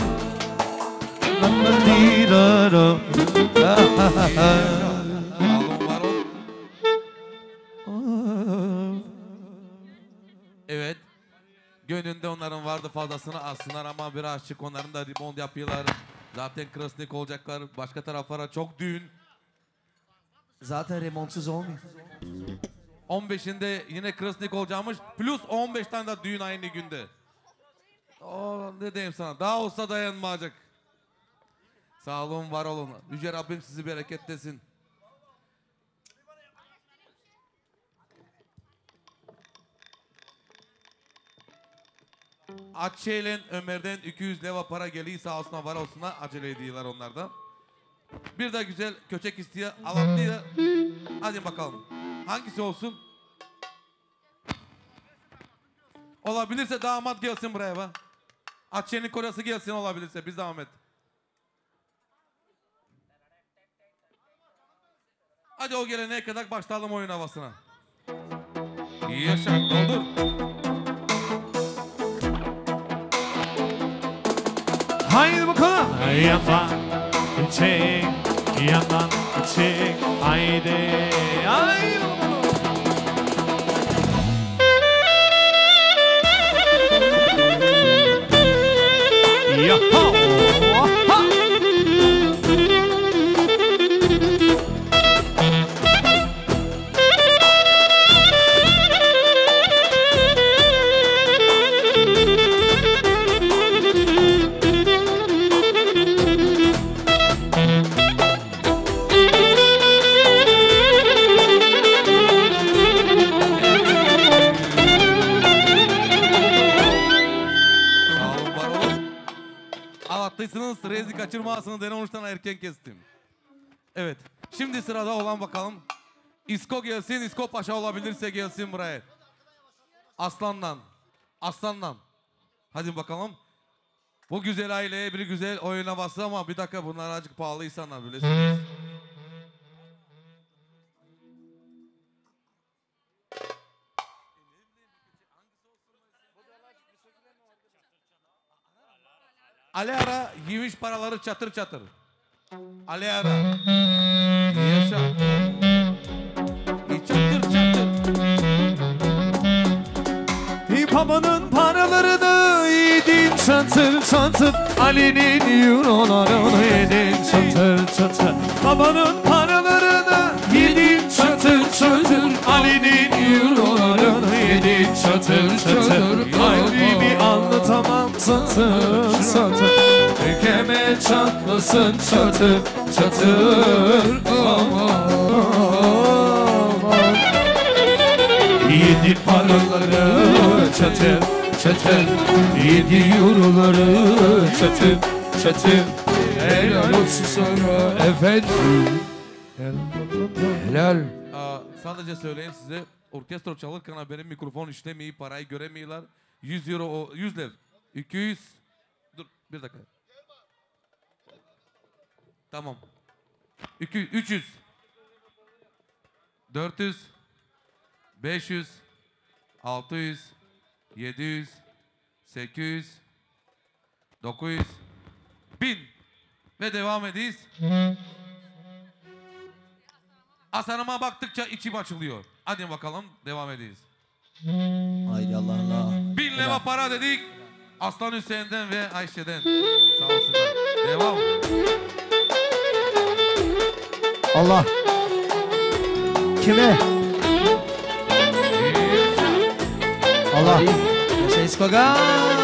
Sağ olun, var olun. Evet. Gönlünde onların vardı fazlasını alsınlar ama birazcık onların da rebound yapıyorlar. Zaten krasnik olacaklar. Başka taraflara çok düğün. Zaten remontsuz olmuyor. on beşinde yine krasnik olacakmış. Plus on beş tane de düğün aynı günde. O ne diyeyim sana. Daha olsa dayanmayacak. Sağ olun, var olun. Yüce Rabbim sizi bereketlesin. Atçı'yla Ömer'den iki yüz leva para geliyor, sağ olsunlar, var olsunlar, acele ediyorlar onlar da. Bir de güzel köçek istiyor, alatlıyor. Hadi bakalım. Hangisi olsun? Olabilirse damat gelsin buraya be. Atçı'nın koryası gelsin olabilirse, biz devam et. Hadi o gelene kadar başlayalım oyun havasına. İyi yaşa, doldur. Haydi bakalım. Yandan çek, yandan çek. Haydi, haydi bakalım. Yaho, ha. dağıttıysanız rezi kaçırmazsınız. Dene onuştan erken kestim. Evet. Şimdi sırada olan bakalım. İsko gelsin. İsko Paşa olabilirse gelsin buraya. Aslandan. Aslandan. Hadi bakalım. Bu güzel aileye bir güzel oyuna bastı ama bir dakika bunlar azıcık pahalı insanlar bilirsiniz. Ali Ara giymiş paraları çatır çatır. Ali Ara. Yaşa. Çatır çatır. Babanın paralarını yedin çatır çatır, Ali'nin eurolarını yedin çatır çatır. Babanın paralarını yedin çatır çatır, Ali'nin eurolarını yedin çatır çatır. Kalbimi anlatamam çatır çatır, ülkeme çatlasın çatır çatır. Yedi paraları çatır çatır, yedi euroları çatır çatır. Helal olsun sana efendim. Helal. Aa, sadece söyleyeyim size. Orkestra çalırken benim mikrofon işlemiyor, parayı göremiyorlar. yüz euro, o yüz lev. iki yüz. Dur bir dakika. Tamam. iki yüz, üç yüz. dört yüz. beş yüz, altı yüz, yedi yüz, sekiz yüz, dokuz yüz, bin ve devam ediyiz. Asanıma baktıkça içim açılıyor. Hadi bakalım devam ediyiz. Haydi Allah Allah. Bin leva para dedik. Aslan Hüseyin'den ve Ayşe'den. Sağ olsunlar. Devam. Allah. Kime? Allah. Yaşa İskoga.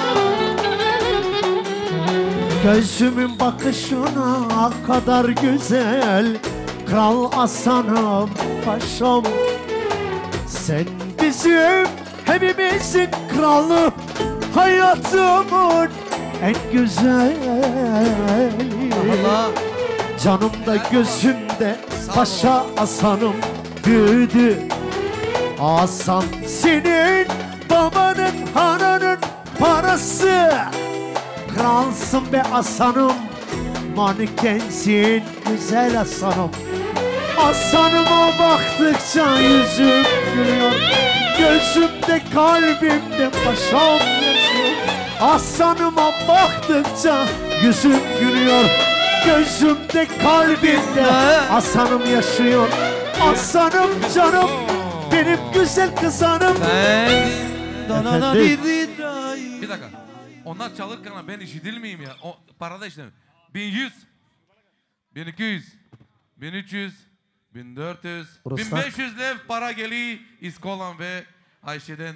Gözümün bakışına kadar güzel, Kral Aslanım paşam. Sen bizim hepimizin kralı, hayatımın en güzel. Allah. Canımda gözümde paşa Aslanım büyüdü. Aslan senin babanın hanının parası. Kralsın be aslanım, mankensin güzel aslanım. Aslanıma baktıkça yüzüm gülüyor, gözümde kalbimde paşam yaşıyor. Aslanıma baktıkça yüzüm gülüyor, gözümde kalbimde aslanım yaşıyor. Aslanım canım, benim güzel kızanım. Bir dakika. Onlar çalırken ben işitilmeyeyim ya. O parada işlemiyor. bin yüz, bin iki yüz, bin üç yüz, bin dört yüz, bin beş yüz lev para geliyor İskolan ve Ayşe'den.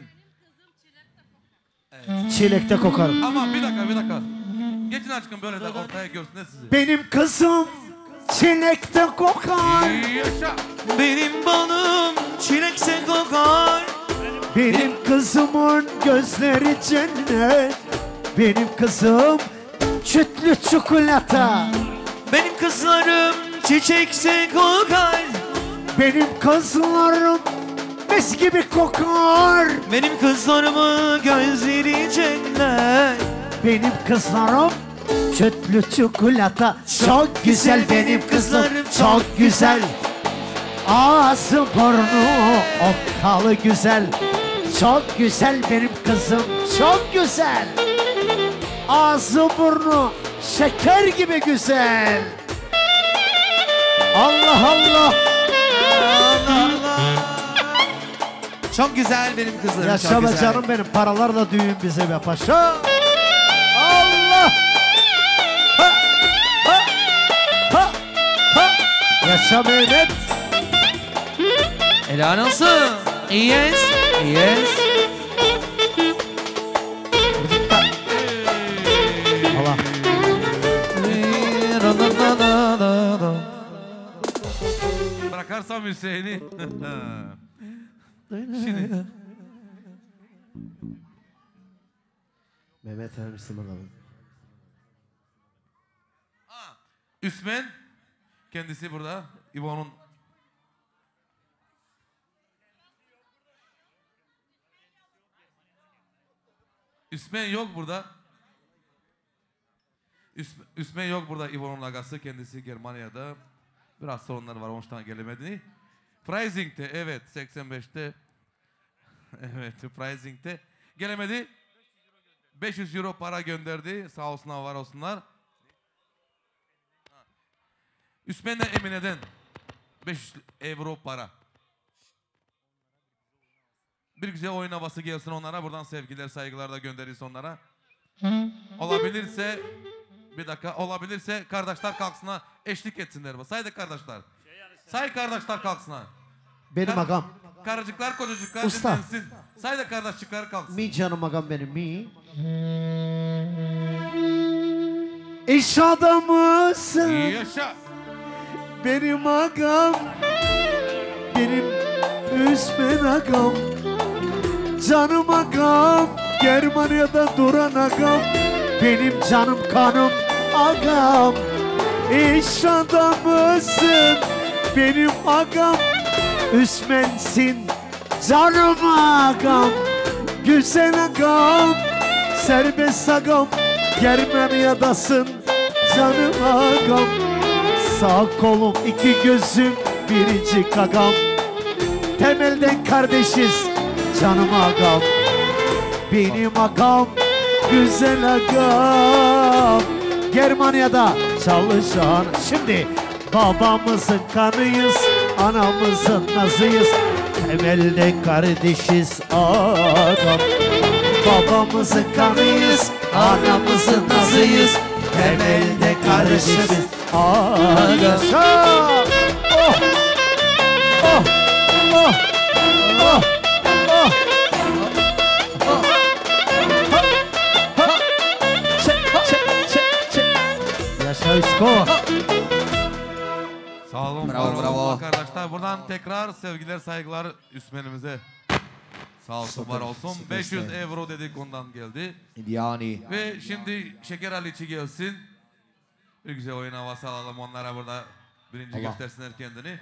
Çilekte kokarım. Ama bir dakika bir dakika. Geçin aşkım böyle de ortaya görsünler sizi. Benim kızım çilekte kokar. Yaşa. Benim balım çilekse kokar. Benim kızımın gözleri cennet. Benim kızım sütlü çikolata. Benim kızlarım çiçekse kokar. Benim kızlarım mis gibi kokar. Benim kızlarımın gözleri cennet. Benim kızlarım sütlü çikolata. Çok güzel benim kızlarım, çok güzel. Ağzı burnu okkalı güzel. Çok güzel benim kızım, çok güzel. Ağzı burnu şeker gibi güzel. Allah Allah. Çok güzel benim kızlarım, Yaşa çok be güzel. canım benim, paralarla düğün bize be paşa. Allah. Ha, ha, ha, ha. Yaşa Mehmet. Helal olsun. Yes, yes. Allah. Bırakarsam Hüseyin'i. Şimdi. Mehmet Ermiş'in bakalım. Üsmen kendisi burada. İbo'nun Üsmen yok burada. Üsmen, Üsmen yok burada. İbo'nun agası kendisi Germanya'da. Biraz sorunları var. Ondan gelemedi. Freising'te evet seksen beşte evet Freising'te gelemedi. beş yüz euro para gönderdi. Sağ olsunlar var olsunlar. Üsmen'le Emine'den beş yüz euro para. Bir güzel oyun havası gelsin onlara. Buradan sevgiler saygılar da gönderirse onlara. Olabilirse bir dakika olabilirse kardeşler kalksına eşlik etsinler. Say da kardeşler. Say kardeşler kalksına. Benim Kar agam. Karıcıklar kocacıklar Usta. dinlensin. Say da kardeşçikler kalksın. Mi canım agam benim mi? İş adamısın. Yaşa. Benim agam. Benim Üsmen agam. Canım agam. Germanya'da duran agam. Benim canım kanım agam. İş adamısın. Benim agam. Üsmensin. Canım agam. Güzel agam. Serbest agam. Germanya'dasın. Canım agam. Sağ kolum iki gözüm biricik agam. Temelden kardeşiz. Canım agam. Benim agam. Güzel agam. Germanya'da çalışan. Şimdi babamızın kanıyız, anamızın nazıyız. Temelde kardeşiz agam. Babamızın kanıyız, anamızın nazıyız. Temelde kardeşiz agam. Yaşa! Oh! Oh! Oh! Oh! Oh! Yaşa Üsko. Sağ olun. Bravo, var olun bravo. arkadaşlar. Buradan tekrar sevgiler saygılar Üsmen'imize. Sağ olsun var olsun. süper beş yüz işte. euro dedik ondan geldi. Yani. Ve şimdi Şeker Aliçi gelsin. Bir güzel oyun havası alalım onlara burada. Birinci Allah. göstersinler kendini.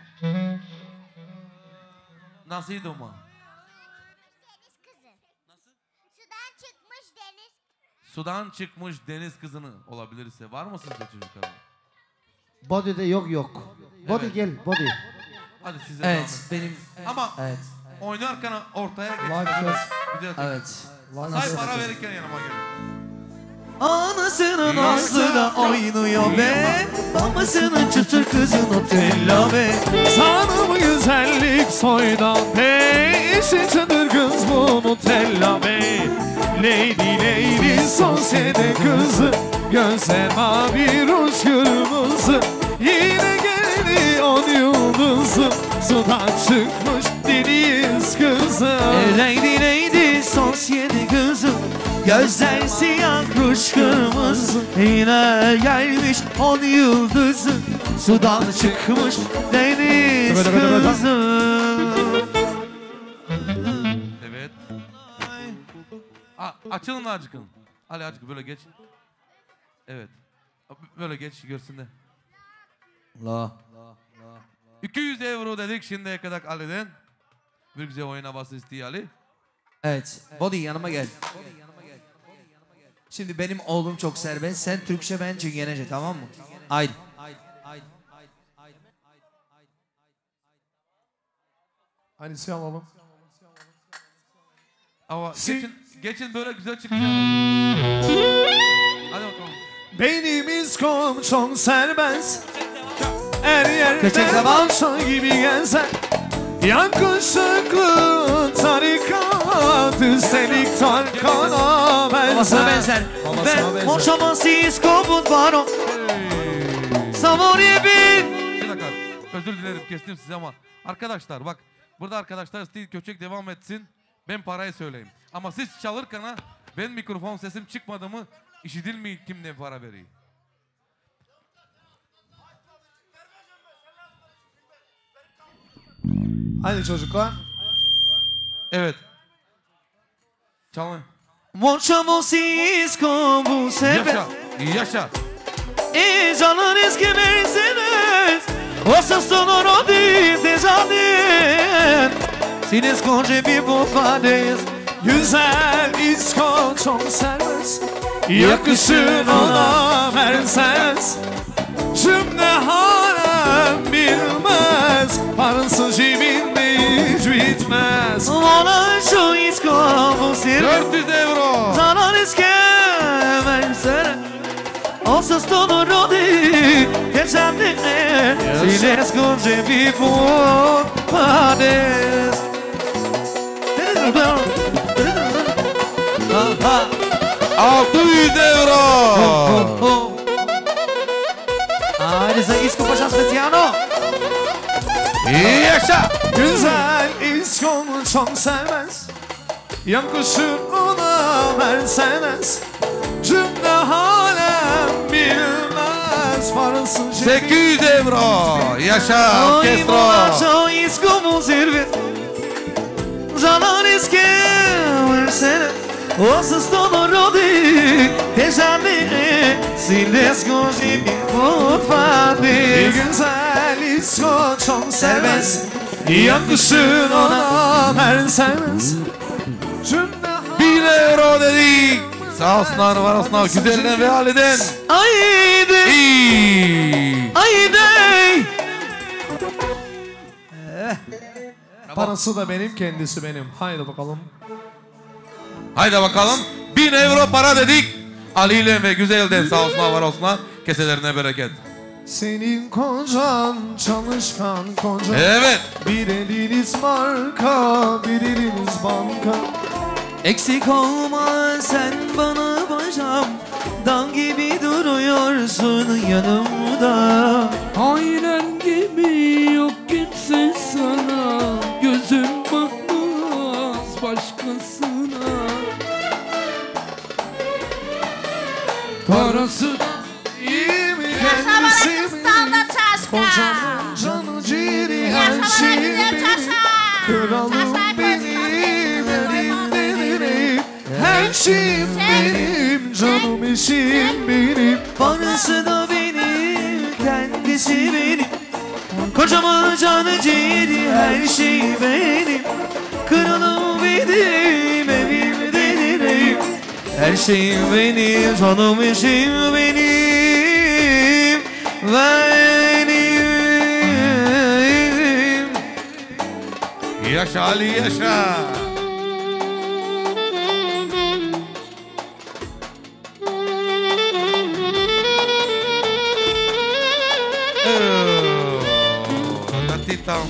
Nasıldı mı? Deniz kızı. Sudan çıkmış deniz. Sudan çıkmış deniz kızını olabilirse. Var mı sizde çocuklar? Body'de yok yok. Body Evet. gel body. Hadi size Evet devam et. benim. Ama Evet. oynarken ortaya geçin. Live Böyle test. güzel. Evet. Say para verirken yanıma gelin. Anasının ağzıyla oynuyor be. Babasının çıtır kızı Nutella be. Sana bu güzellik soydan bey, işin çıtır kız bu Nutella bey. Lady lady sosyete kızı, gözler mavi ruj kırmızı. Yine geldi on yıldızı, sudan çıkmış deniz kızı. Lady lady sosyete kızı, gözler siyah ruj kırmızı. Yine gelmiş on yıldızı, sudan çıkmış deniz kızı. Evet. A açılın acıkın. Ali acık böyle geç. Evet. Böyle geç görsünler. La. iki yüz euro dedik şimdiye kadar Ali'den. Bir güzel oyun havası istiyor Ali. Evet. Body yanıma gel. Şimdi benim oğlum çok serbest. Sen Türkçe ben Çingenece tamam mı? Haydi. Aynısı alalım. Ama Si- geçin, geçin böyle güzel çıkacak. Hadi bakalım. Beynimiz kom çok serbest. Her Köçek yerde devam. balşa gibi gezer. Yakışıklı tarikat, üstelik Tarkan'a Babasına benzer. benzer. Babasına Ben benzer. Moşamasıyız koput baro. Savoriye bin. Bir dakika. Özür dilerim kestim size ama. Arkadaşlar bak. Burada arkadaşlar stil köçek devam etsin. Ben parayı söyleyeyim. Ama siz çalırken ha, ben mikrofon sesim çıkmadı mı işitilmiyor kim ne para veriyor. Hadi çocuklar. Evet. Çalın. Moşamasıyız koput serbest. Yaşa. Yaşa. E canın eski Mercedes O sono di tezanin Siniz konce bir bufades Güzel İsko çok serbest Yakışır ona Mercedes Cümle harem bilmez Parası cebinde hiç bitmez Ona şu İsko bu sir dört yüz euro. Zanan eski Mercedes O sono di tezanin Siniz konce bir bufades altı yüz euro. Haydi za İsko Paşa Speciano Yaşa. Güzel İsko'mu çok sevmez Yakışır ona Mercedes Cümle alem bilmez Parası sekiz yüz euro. Yaşa orkestra. Çok İsko'mu zirve Zanan eski Mercedes O sono di tezanin Siniz konce bir bufades Güzel İsko çok serbest Yakışır ona Mercedes bin euro dedik. Sağ olsunlar, var olsunlar. Güzelinden ve haliden. Haydi İyi. Haydi Parası da benim, kendisi benim. Haydi bakalım. Haydi bakalım. bin euro para dedik. Ali ile ve Güzel'den sağ olsunlar, var olsunlar. Keselerine bereket. Senin kocan çalışkan kocan Evet. Bir eliniz marka, bir eliniz banka Eksik olma sen bana paşam Dağ gibi duruyorsun yanımda Aynen gibi yok kimse sana Gözüm bakmaz başkasına Parası İyi mi Yaşa kendisi bana kıstanda çaşka. Kocamın canı ciğeri her Yaşa şey bana güzel benim çaşka. Kralım Çaşka benim, koysun. elimde direğim Her şeyim benim, canım eşim benim Parası da benim, kendisi benim Kocamın canı ciğeri her şey benim Kralım benim, evimde direğim Her şeyim benim, canım eşim benim Benim Yaşa Ali yaşa. Tam.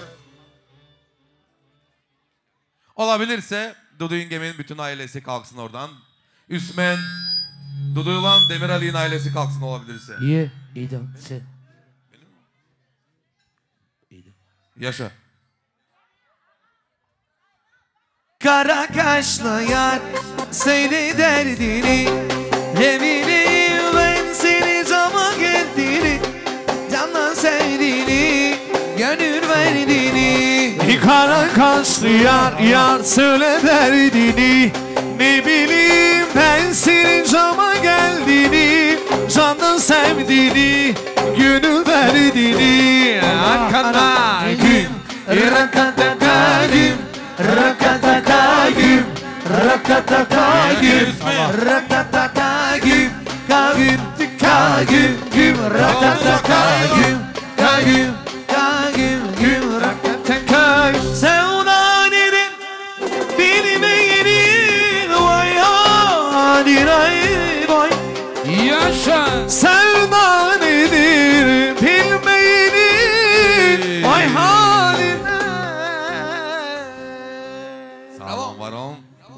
Olabilirse Dudu Yengem'in bütün ailesi kalksın oradan. Üsmen, Dudu'yla Demir Ali'nin ailesi kalksın olabilirse. İyi, iyi de sen. Yaşa. Kara kaşlı yar söyle derdini Ne bileyim ben seni cama geldiğini Candan sevdiğini Gönül verdiğini Kara kaşlı yar yar söyle derdini Ne bileyim ben senin cama geldiğini Candan sevdiğini Gönül verdiğini Arkana güm Rakata güm Rakata güm Rakata güm Rakata güm Kagüm Kagüm güm Rakata güm Kagüm Kagüm güm Rakata güm Sevdan edin bilmeyenin Vay hadi ray vay Yaşa. Sevdan edin bilmeyenin Vay haline Sağ olun, var olun.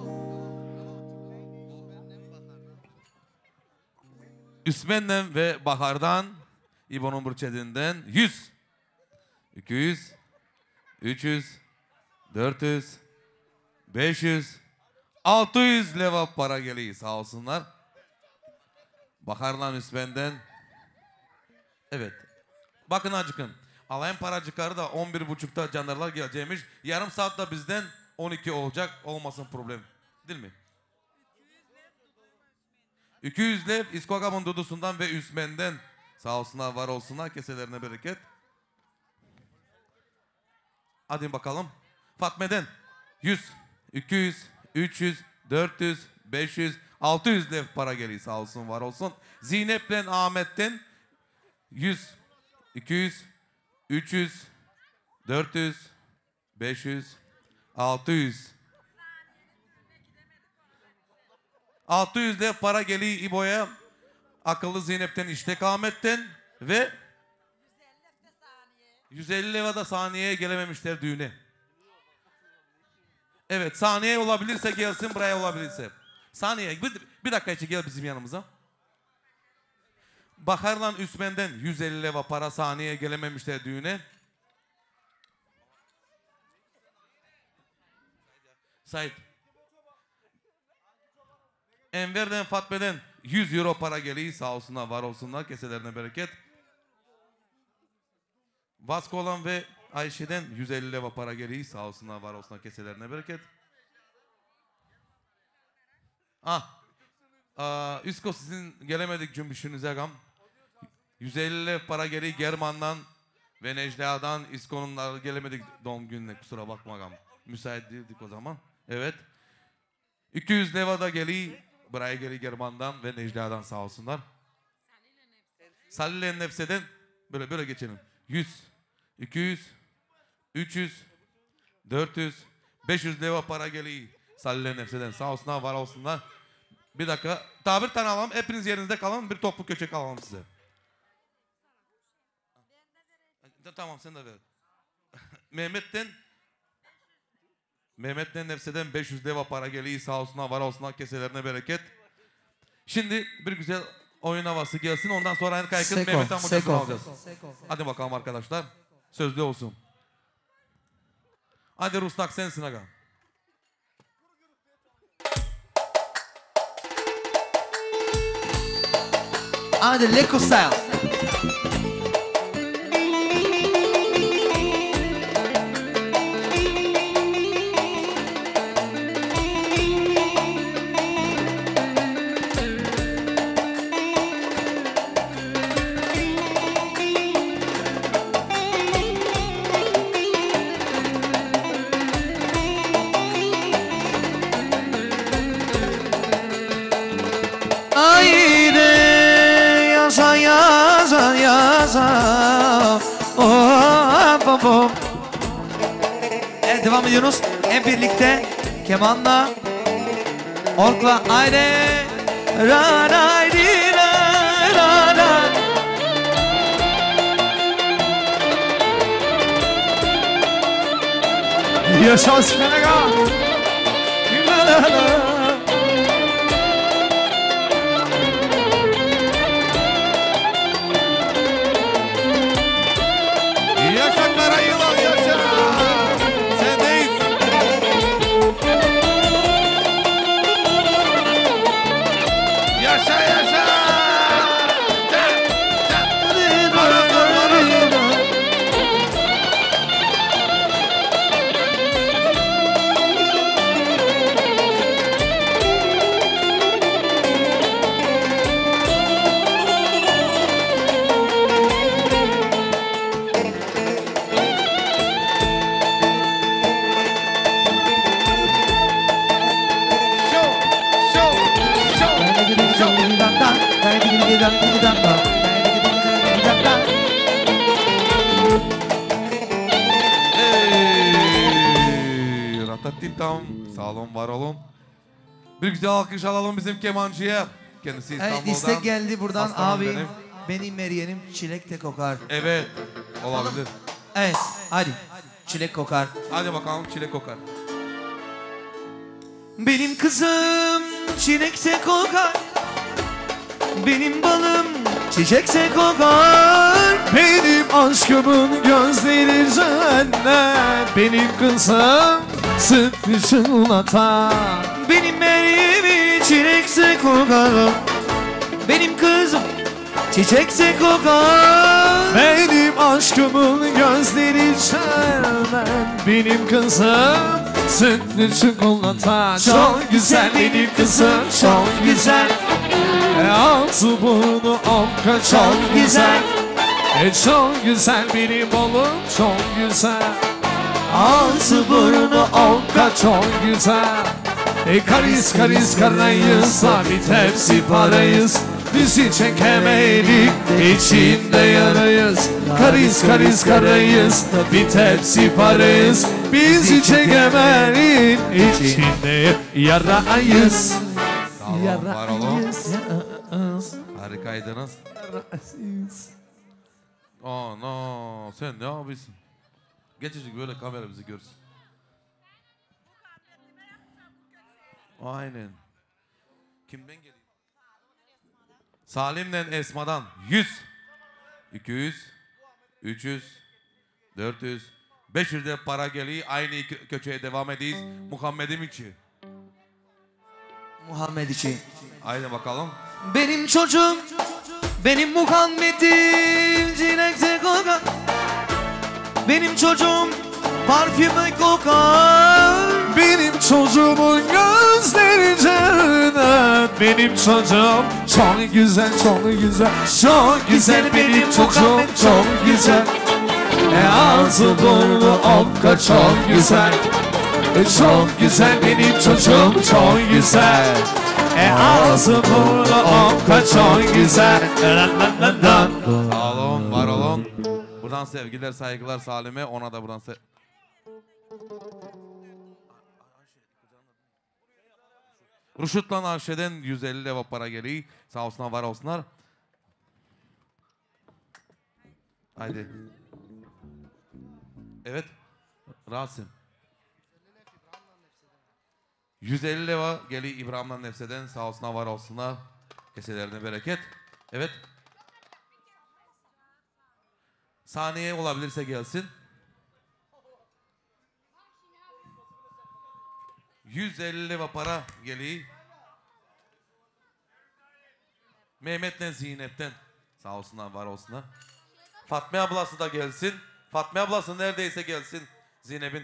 Üsmen'den ve Bahar'dan, İbo'nun Burçedi'nden yüz, iki yüz, üç yüz, dört yüz, beş yüz, altı yüz leva para geliyor sağ olsunlar. Bahar'la Üsmen'den. Evet. Bakın acıkın. Alayım paracıkları da on bir buçukta canlarlar geleceğimiş. Yarım saatte bizden on iki olacak. Olmasın problem. Değil mi? iki yüz lev İskogam'ın Dudu'sundan ve Üsmen'den. Sağ olsunlar, var olsunlar, keselerine bereket. Hadi bakalım. Fatme'den yüz, iki yüz, üç yüz, dört yüz, beş yüz, altı yüz lev para geliyor, sağ olsun, var olsun. Zeynep'ten Ahmet'ten yüz, iki yüz, üç yüz, dört yüz, beş yüz, altı yüz. altı yüz lev para geliyor İbo'ya. Akıllı Zeynep'ten, İştek Ahmet'ten ve yüz elli leva da saniyeye gelememişler düğüne. Evet, saniye olabilirse gelsin, buraya olabilirse. Saniye, bir, bir dakika içi gel bizim yanımıza. Baharlan Üsmen'den yüz elli leva para, saniyeye gelememişler düğüne. Sait. Enver'den Fatme'den yüz euro para geliyor, sağ olsunlar, var olsunlar, keselerine bereket. Vaskolan ve Ayşe'den yüz elli leva para geliyor, sağ olsunlar, var olsunlar, keselerine bereket. Ah, Aa, Üsko sizin gelemedik cümbüşünüze gam. yüz elli leva para geliyor German'dan ve Necla'dan. İsko'nun gelemedik doğum gününe, kusura bakma gam. Müsait değildik o zaman. Evet. iki yüz leva da geliyor. Buraya geliyor German'dan ve Necla'dan, sağ olsunlar. Salih'le Nefse'den böyle böyle geçelim. yüz, iki yüz, üç yüz, dört yüz, beş yüz leva para geliyor Salih'le Nefse'den, sağ olsunlar, var olsunlar. Bir dakika. Daha bir tane alalım. Hepiniz yerinizde kalın. Bir toplu köçek alalım size. Tamam, sen de ver. Mehmet'ten Mehmet'ten Nefse'den beş yüz leva para geliyor, sağ olsunlar, var olsunlar, keselerine bereket. Şimdi bir güzel oyun havası gelsin, ondan sonra her kaykın Mehmet'ten mutlusunu alacağız. Hadi bakalım arkadaşlar, sözlü olsun. Hadi Rusnak, sensin aga. Hadi Leko Style. Evet, devam ediyoruz. Hep birlikte kemanla, orkla, haydi. Ra ra di ra ra ra. Yaşasın aga. La la la. Hey, ratatintam, sağ olun, var olun. Bir güzel alkış alalım bizim kemancıya. Kendisi İstanbul'dan. Evet, istek geldi buradan abi. Benim. Benim Meryem'im çilek de kokar. Evet, olabilir. Evet, hadi. Çilek kokar. Hadi bakalım, çilek kokar. Benim kızım çilekse kokar, benim balım çiçekse kokar. Benim aşkımın gözleri cennet, benim kızım sütlü çınlatan. Benim Meryem'i çilekse kokar, benim kızım çiçekse kokar. Benim aşkımın gözleri cennet, benim kızım sütlü çikolata. Çok güzel benim kızım, çok güzel. Ağzı burnu onka çok güzel. E çok güzel benim oğlum çok güzel. Ağzı burnu onka çok güzel. E karis karis karayız da bir tepsi parayız. Bizi çekemedik içinde yarayız. Karis karis karayız da bir tepsi parayız. Bizi çekemedik içinde yarayız. Sağ olun, var olun. Yarayız. Harikaydınız. Oh no, sen ne yapıyorsun? Geçecek böyle kamera bizi görsün. Aynen. Kimden geliyor? Salim'den Esma'dan yüz, iki yüz, üç yüz, dört yüz, beş yüz de para geliyor. Aynı kö köçeye devam ediyiz. Muhammed'im içi. Muhammed için. Haydi bakalım. Benim çocuğum, benim Muhammed'im cilekse kokar. Benim çocuğum parfüme kokar. Benim çocuğumun gözleri cennet. Benim çocuğum çok güzel, çok güzel, çok güzel. Benim çocuğum çok güzel. E ağzı burnu onka çok güzel. E çok güzel benim çocuğum çok güzel. E ağzı burnu onka çok güzel. Sağ olun, var olun. Buradan sevgiler, saygılar Salim'e. Ona da buradan se... Ruşut'la Arşe'den yüz elli leva para geliyor. Sağ olsunlar, var olsunlar. Haydi. Evet. Rasim. yüz elli leva geliyor İbrahim'den Nefse'den. Sağ olsunlar, var olsunlar. Keselerine bereket. Evet. Saniye olabilirse gelsin. yüz elli lira para geliyor. Mehmet'le Zeynep'ten. Sağ olsunlar, var olsunlar. Fatma ablası da gelsin. Fatma ablası neredeyse gelsin Zeynep'in.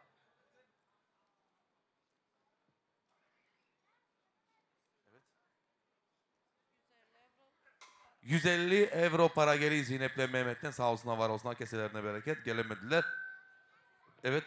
yüz elli euro para geliyor Zeynep'le Mehmet'ten. Sağ olsunlar, var olsunlar. Keselerine bereket. Gelemediler. Evet.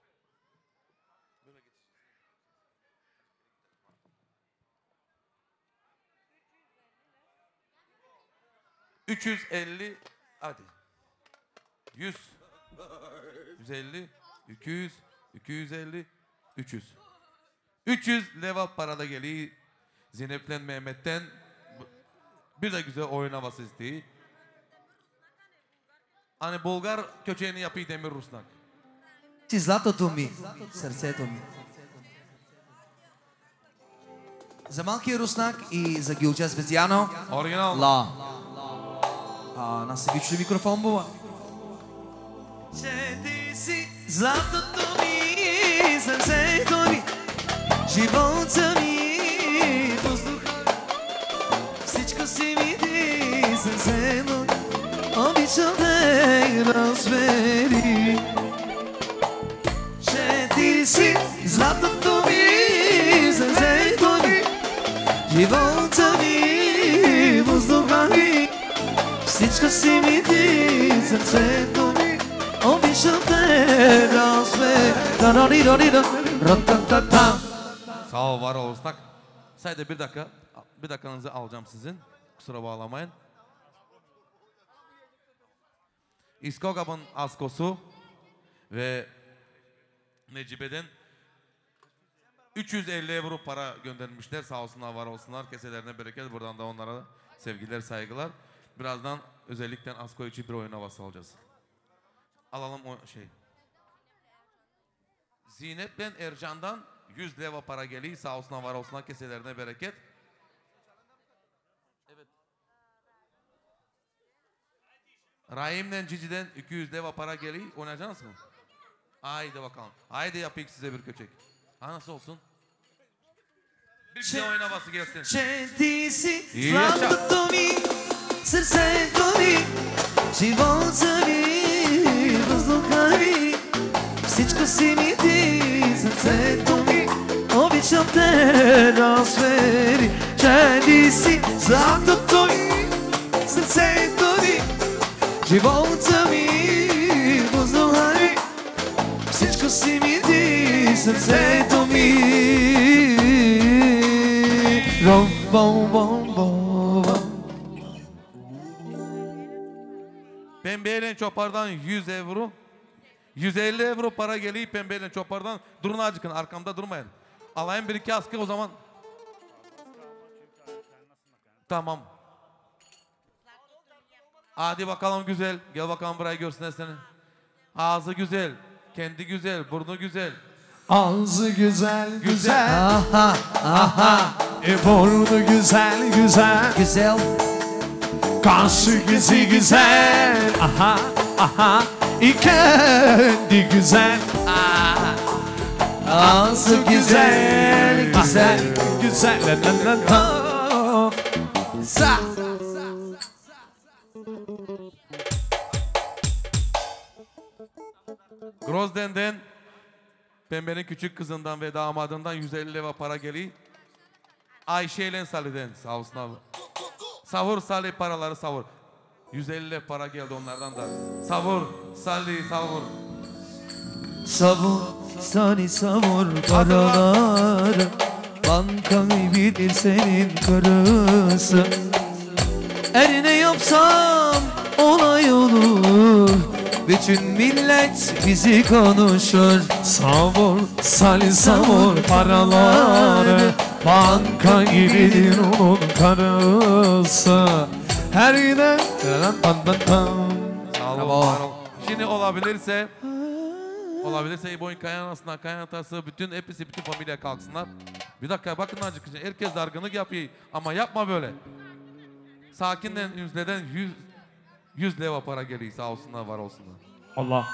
üç yüz elli, hadi. yüz. yüz elli, iki yüz, iki yüz elli, üç yüz. üç yüz leva parada geliyor Zeynep'ten Mehmet'ten. Bir de güzel oyun havası isteği. Hani Bulgar köçeğini yapıyor Demir Rusnak. Zlatото ми, сърцето ми. За малкия руснак и за Гюлча специално. Оригинал. Ла. А, нас е güçlü mikrofon bu. Че ти си златото ми, сърцето ми, живота ми, въздуха, всичко си ми ти, сърцето ми, обичам те разбери. Че ти си златото ми, сърцето ми, живота ми, въздуха ми, всичко си ми ти, сърцето ми, обичам те да сме. Sağ ol, var olsun. Sadece bir dakika, bir dakikanızı alacağım sizin. Kusura bağlamayın. İskogab'ın askosu ve Necibe'den üç yüz elli euro para göndermişler. Sağ olsunlar, var olsunlar. Keselerine bereket. Buradan da onlara sevgiler, saygılar. Birazdan özellikle Asko için bir oyun havası alacağız. Alalım o şey. Zeynep'le Ercan'dan yüz leva para geliyor. Sağ olsunlar, var olsunlar. Keselerine bereket. Evet. Rahim'le Cici'den iki yüz leva para geliyor. Oynayacaksınız mı? Haydi bakalım. Haydi yapayım size bir köçek. Ha, nasıl olsun? Bir güzel oyun havası gelsin. Че ти си И yaşa. златото ми, сърцето ми, живота ми, въздуха ми, всичко си ми ти, сърцето ми, обичам те да свери. Че ти си златото Живота ми познавай, всичко си ми ти, сърцето ми. Ром, бом, бом, бом. Pembeyle Çopar'dan yüz euro. yüz elli euro para geliyor Pembeyle Çopar'dan. Durun acıkın, arkamda durmayın. Alayım bir iki askı o zaman. Tamam. Hadi bakalım güzel. Gel bakalım buraya görsünler seni. Ağzı güzel. Kendi güzel. Burnu güzel. Ağzı güzel güzel, Güzel. Aha, aha. E burnu güzel güzel, Güzel. kaşı gözü güzel. Aha aha, e kendi güzel. Ağzı güzel, güzel. Güzel la la la la. Sa. Grozden'den Pembe'nin küçük kızından ve damadından yüz elli lira para geliyor. Ayşe ile Salih'den sağ olsun abi. Savur Salih paraları savur. yüz elli lira para geldi onlardan da. Savur Salih savur. Savur, sani savur paraları. Bankayı bilir senin karısı. Her ne yapsam olay olur. Bütün millet bizi konuşur. Savur Salih savur paraları, banka gibidir onun karısı. Her yine tan tan tan. Sağ olun, var olun. Şimdi olabilirse olabilirse İbo'nun kaynanasına kaynatası bütün hepsi bütün familya kalksınlar. Bir dakika bakın acık herkes dargınlık yapıyor ama yapma böyle. Sakinden yüzleden yüz yüz leva para geliyor sağ olsunlar var olsunlar. Allah.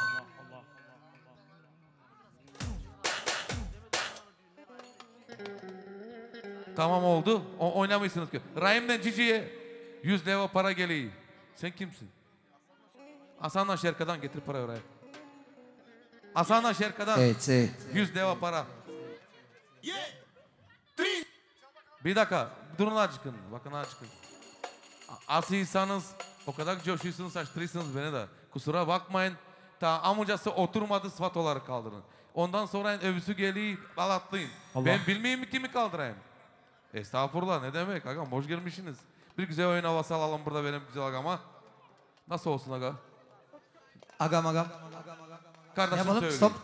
Tamam oldu. O, oynamışsınız ki. Rahim'den Cici'ye yüz leva para geliyor. Sen kimsin? Hasan'la Şerka'dan getir parayı oraya. Hasan'la Şerka'dan Evet, evet. yüz leva para. Bir dakika. Durun acıkın. Bakın acıkın. Asıysanız o kadar coşuyorsunuz saçtırıyorsunuz beni de. Kusura bakmayın. Ta amcası oturmadı sıfat olarak kaldırın. Ondan sonra öbüsü geliyor balatlayın. Allah. Ben bilmeyeyim mi kimi kaldırayım? Estağfurullah ne demek agam hoş gelmişsiniz. Bir güzel oyun havası alalım burada benim güzel agama. Nasıl olsun aga? Agam agam. Kardeşim Yapalım, söyleyeyim. stop.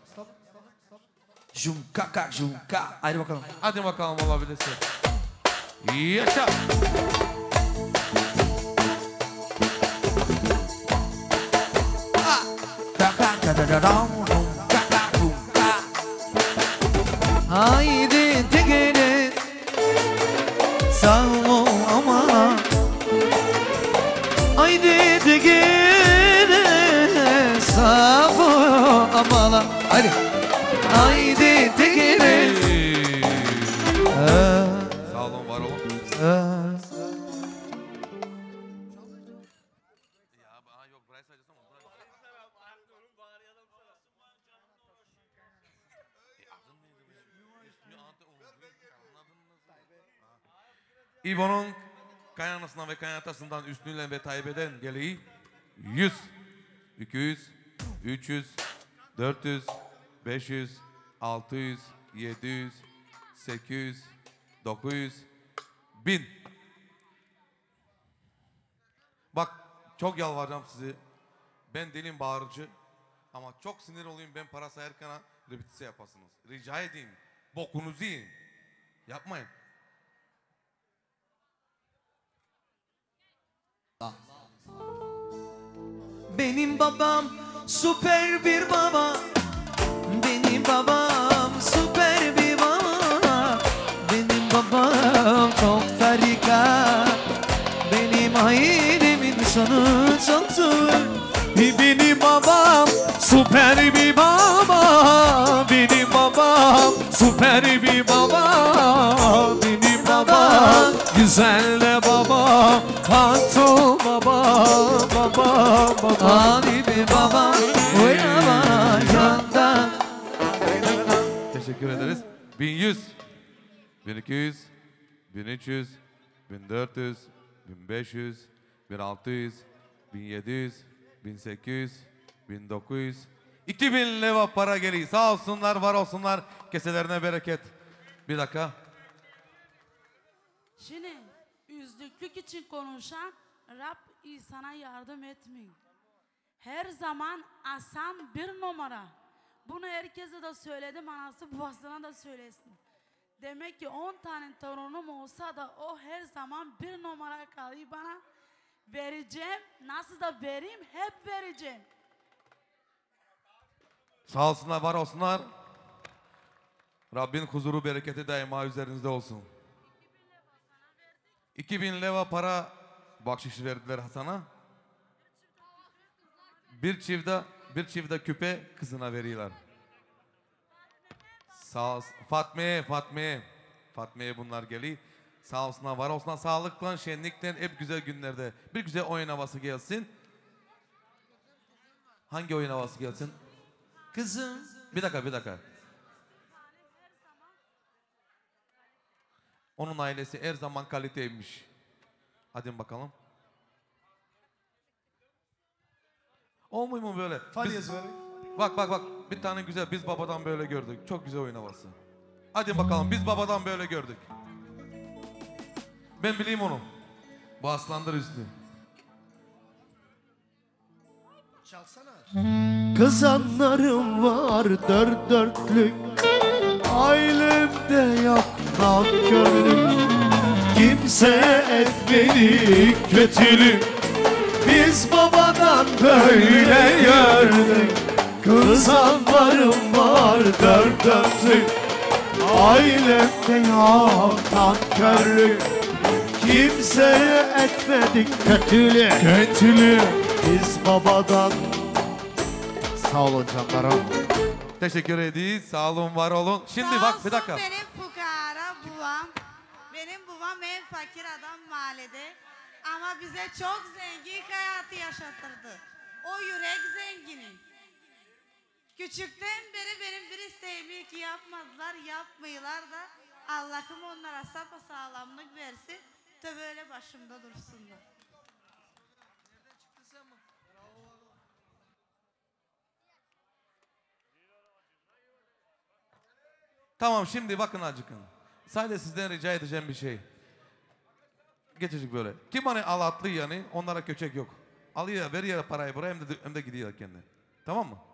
Jumka kak jumka. Haydi bakalım. Hadi bakalım olabilirse. Yaşa. Haydi tekene sağ ol ama. Haydi tekene sağ ol ama. Haydi. Haydi tekene. Sağ olun var olun. İbo'nun kaynanasından ve kaynatasından Üstün'le ve Taybe'den geliyor yüz, iki yüz, üç yüz, dört yüz, beş yüz, altı yüz, yedi yüz, sekiz yüz, dokuz yüz, bin. Bak çok yalvaracağım sizi. Ben dilim bağırıcı ama çok sinir olayım ben para sayarken repetisiye yapasınız. Rica edeyim. Bokunuzu yiyin. Yapmayın. Benim babam süper bir baba. Benim babam süper bir baba. Benim babam çok harika. Benim ailemin şanı çoktur. Benim babam süper bir baba. Benim babam süper bir baba. Benim babam güzel de baba. Tatlı baba. Baba baba. Hadi be baba oynama yandan. Teşekkür ederiz. bin yüz, bin iki yüz, bin üç yüz, bin dört yüz, bin beş yüz, bin altı yüz, bin yedi yüz, bin sekiz yüz, bin dokuz yüz, iki bin leva para geliyor. Sağ olsunlar, var olsunlar. Keselerine bereket. Bir dakika. Şimdi yüzlüklük için konuşan Rab insana yardım etmiyor. Her zaman Hasan bir numara. Bunu herkese de söyledim, anası babasına da söylesin. Demek ki on tane torunum olsa da o her zaman bir numara kalıyor bana. Vereceğim, nasıl da vereyim, hep vereceğim. Sağ olsunlar, var olsunlar. Rabbin huzuru, bereketi daima üzerinizde olsun. iki bin leva para bahşiş verdiler Hasan'a. Bir çifte, bir çifte küpe kızına veriyorlar. Sağ olsun. Fatma'ya, Fatma'ya. Fatma'ya bunlar geliyor. Sağ olsunlar, var olsunlar. Sağlıkla, şenlikle, hep güzel günlerde. Bir güzel oyun havası gelsin. Hangi oyun havası gelsin? Kızım. Bir dakika, bir dakika. Onun ailesi her zaman kaliteymiş. Hadi bakalım. Olmuyor mu böyle? Biz- bak bak bak, bir tane güzel, biz babadan böyle gördük. Çok güzel oyun havası. Hadi bakalım, biz babadan böyle gördük. Ben bileyim onu. Bu aslandır üstü. Kızanlarım var dört dörtlük, ailemde yok nankörlük. Kimse etmedi kötülük, biz babadan böyle gördük. Kızanlarım var dört dörtlük, ailemde yok nankörlük. Kimseye etmedik kötülük, kötülük. Biz babadan. Sağ olun canlarım. Teşekkür ederiz. Sağ olun, var olun. Şimdi Sağ bak bir olsun dakika. benim fukara babam. Benim babam en fakir adam mahallede. Ama bize çok zengin hayatı yaşatırdı. O yürek zengini. Küçükten beri benim bir isteğimi ki yapmadılar, yapmıyorlar da Allah'ım onlara sapasağlamlık versin. De böyle başımda dursunlar. Tamam, şimdi bakın acıkın. Sadece sizden rica edeceğim bir şey. Geçecek böyle. Kim hani alatlı yani, onlara köçek yok. Alıyor, veriyor parayı buraya, hem de, hem de gidiyor kendi. Tamam mı?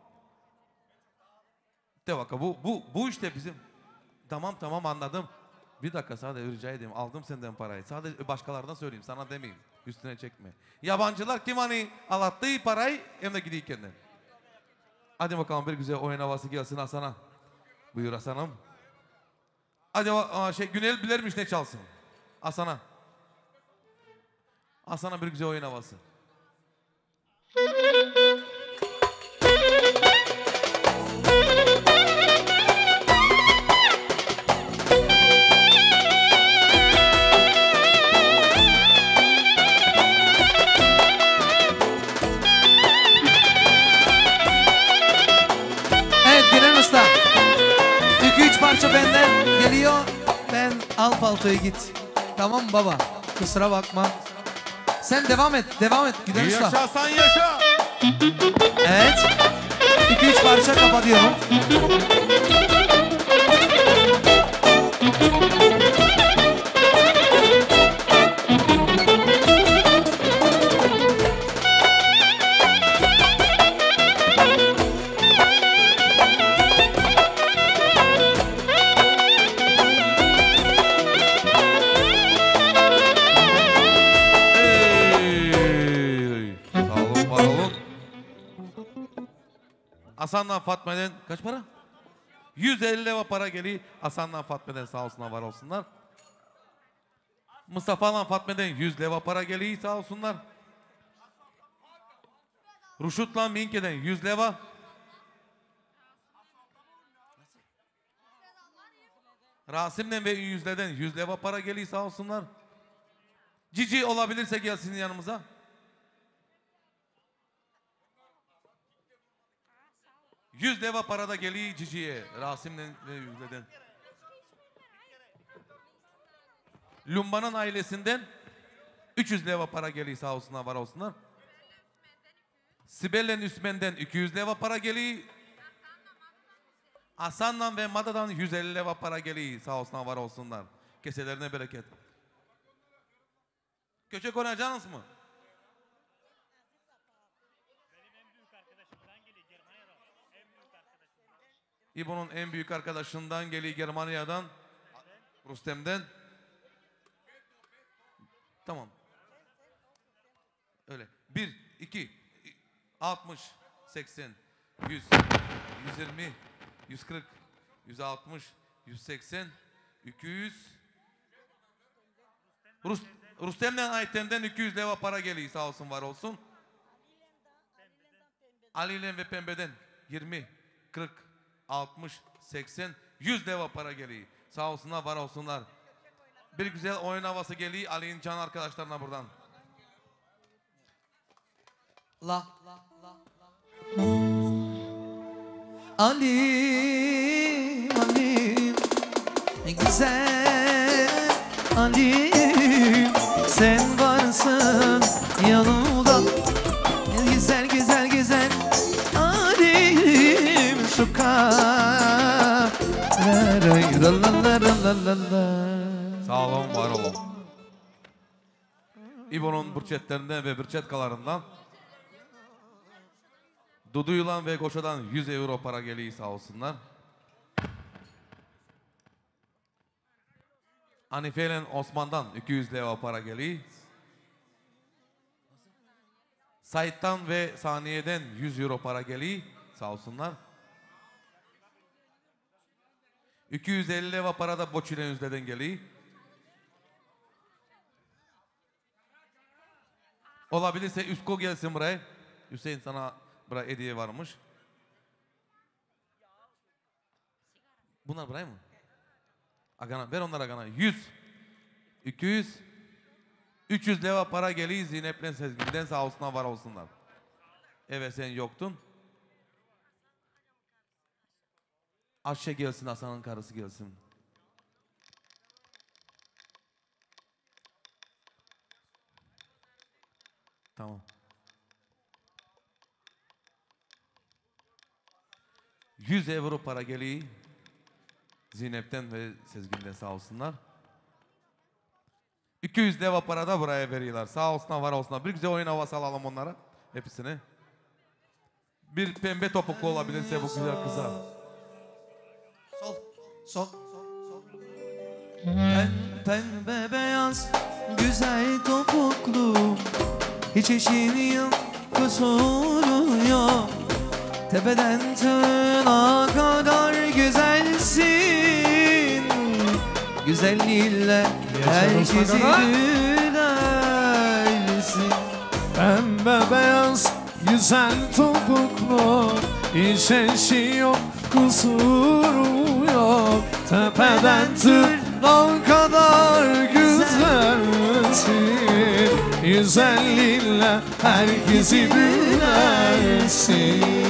De bakın, bu, bu, bu işte bizim. Tamam tamam, anladım. Bir dakika, sadece rica edeyim. Aldım senden parayı. Sadece başkalarına söyleyeyim, sana demeyeyim. Üstüne çekme. Yabancılar kim hani alattığı parayı, hem de gidiyor kendi. Hadi bakalım, bir güzel oyun havası gelsin Hasan'a. Buyur Hasan'ım. Hadi aa, şey, Günel bilirmiş ne çalsın. Hasan'a. Hasan'a bir güzel oyun havası. Evet Gülen Usta. iki üç parça benden geliyor. Ben al paltoyu git. Tamam mı baba? Kusura bakma. Sen devam et, devam et Gülen Usta. Yaşa Hasan, yaşa. Evet. iki üç parça kapatıyorum. Hey. Sağ olun, var olun. Hasan'dan Fatma'dan kaç para? yüz elli lira para geliyor. Hasan'dan Fatma'dan sağ olsunlar, var olsunlar. Mustafa'dan Fatma'dan yüz lira para geliyor, sağ olsunlar. Ruşut'la Minke'den yüz lira. Rasim'den ve Yüzle'den yüz lira para geliyor, sağ olsunlar. Cici olabilirse gelsin yanımıza. yüz lira para da geliyor Cici'ye. Rasim'den ve Yüzle'den. Lumba'nın ailesinden üç yüz lira para geliyor, sağ olsunlar, var olsunlar. Sibel'le Üsmen'den iki yüz leva para geliyor. Hasan'la ve Mada'dan yüz elli leva para geliyor. Sağ olsunlar, var olsunlar. Keselerine bereket. Köçek oynayacaksınız mı? İbo'nun en büyük arkadaşından geliyor, Germanya'dan. Rustem'den. Tamam. Öyle. Bir, iki, altmış, seksen, yüz, yüz yirmi, yüz kırk, yüz altmış, yüz seksen, iki yüz. Rus, Rustem'den Aytem'den iki yüz leva para geliyor, sağ olsun, var olsun. Ali'yle ve Pembe'den yirmi, kırk, altmış, seksen, yüz leva para geliyor. Sağ olsunlar, var olsunlar. Bir güzel oyun havası geliyor Ali'nin can arkadaşlarına buradan. La Ali, Ali, ne güzel Ali, sen varsın yanımda. Güzel güzel güzel Ali'm şu kar. Sağ olun, var olun. İbo'nun burçetlerinden ve burçetkalarından Dudu'yla ve Goşa'dan yüz euro para geliyor, sağ olsunlar. Hanife ile Osman'dan iki yüz leva para geliyor. Sait'tan ve Saniye'den yüz euro para geliyor, sağ olsunlar. iki yüz elli leva para da Boçi'yle Yüzde'den geliyor. Olabilirse Üsko gelsin buraya. Hüseyin, sana buraya hediye varmış. Bunlar buraya mı? Agana, ver onlara Agana. yüz, iki yüz, üç yüz leva para geliyor Zeynep'le Sezgin'den, sağ olsunlar, var olsunlar. Evet, sen yoktun. Ayşe gelsin, Hasan'ın karısı gelsin. Tamam. yüz euro para geliyor Zeynep'ten ve Sezgin'den, sağ olsunlar. iki yüz leva para da buraya veriyorlar. Sağ olsunlar, var olsunlar. Bir güzel oyun havası alalım onlara. Hepsini. Bir pembe topuklu olabilirse bu güzel kıza. Sol, sol, sol. Pem, pembe beyaz, güzel topuklu, hiç eşin yok, kusuru yok. Tepeden tırnağa kadar güzelsin, güzelliğinle herkesi gülersin. Pembe beyaz, güzel topuklu, hiç eşi yok, kusuru yok. Tepeden tırnağa kadar güzelsin, güzelliğinle herkesi gülersin.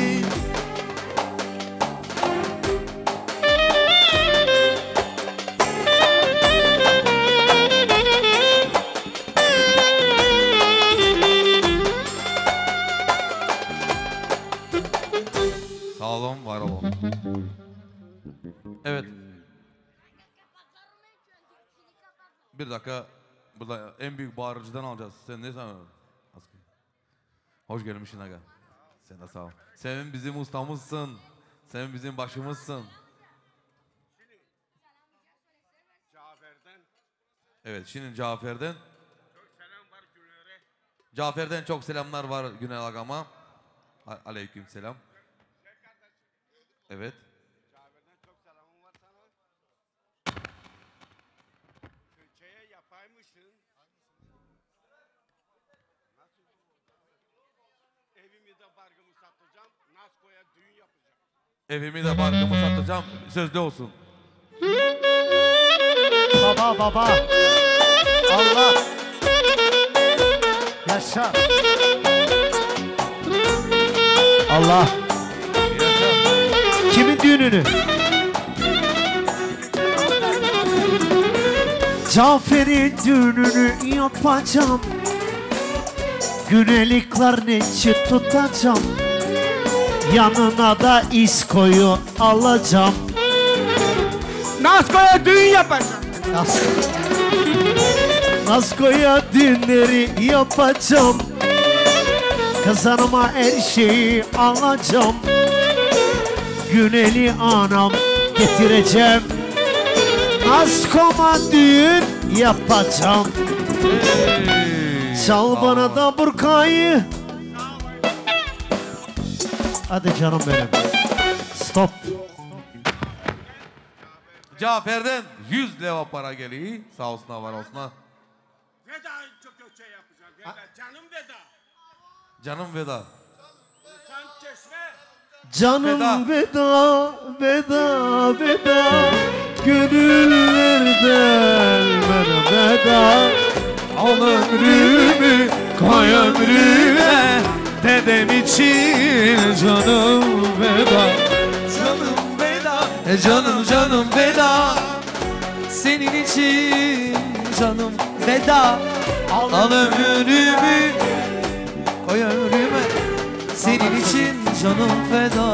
Sağ olun, var olun. Evet. Bir dakika. Burada en büyük bağırıcıdan alacağız. Sen ne sanıyorsun? Hoş gelmişsin aga. Sen de sağ ol. Sen bizim ustamızsın. Sen bizim başımızsın. Evet, şimdi Cafer'den. Cafer'den çok selamlar var Günel Agama. Aleyküm selam. Evet. Cafer'den çok selamım var sana. Türkçe'ye yapaymışsın. Nasıl? Evimi de barkımı satacağım. Nasko'ya düğün yapacağım. Evimi de barkımı satacağım. Sözde olsun. Baba baba. Allah. Yaşa. Allah. Kimin düğününü? Cafer'in düğününü yapacağım. Güneli klarnetçi tutacağım, yanına da İsko'yu alacağım. Nasko'ya düğün yapacağım. Nasko. Nasko'ya düğünleri yapacağım. Kızanıma her şeyi alacağım. Güneli anam getireceğim. Nasko'ma düğün yapacağım. Çal bana da burkayı. Hadi canım benim. Stop. Cafer'den yüz leva para geliyor. Sağ olsun var olsun. Veda çok şey yapacağım. Veda. Canım veda. Canım veda. Sen çeşme. Canım veda, veda, veda. Gönüllerden bana veda. Al ömrümü koy ömrüme, dedem için canım veda. Canım veda, e canım canım veda. Senin için canım veda. Al ömrümü koy ömrüme, senin için canım feda.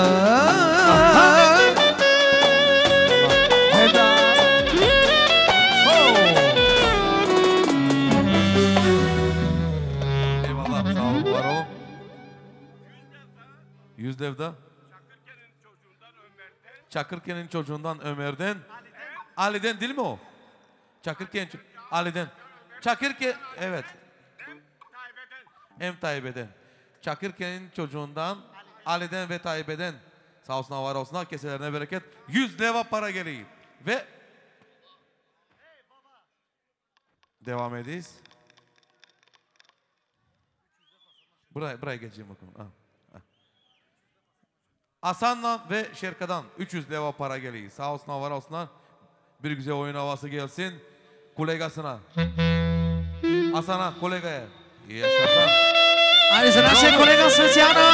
Veda. Eyvallah sağ olun var olun. Yüz levda. Çakırken'in çocuğundan Ömer'den. Ali'den değil mi o? Çakırken, Ali'den. Çakırken, evet. Hem Tayyip'den. Çakırken'in çocuğundan, Ali'den ve Tayyip'den. Sağ olsunlar, var olsunlar, keselerine bereket. Yüz leva para geliyor. Ve devam edeyiz. Buraya, buraya geçeyim bakalım. Ha. Ha. Hasan'la ve Şerka'dan üç yüz leva para geliyor. Sağ olsunlar, var olsunlar. Bir güzel oyun havası gelsin. Kolegasına. Hasan'a, kolegaya. İyi yaşasın. Hadi za naše kolega Svetlana.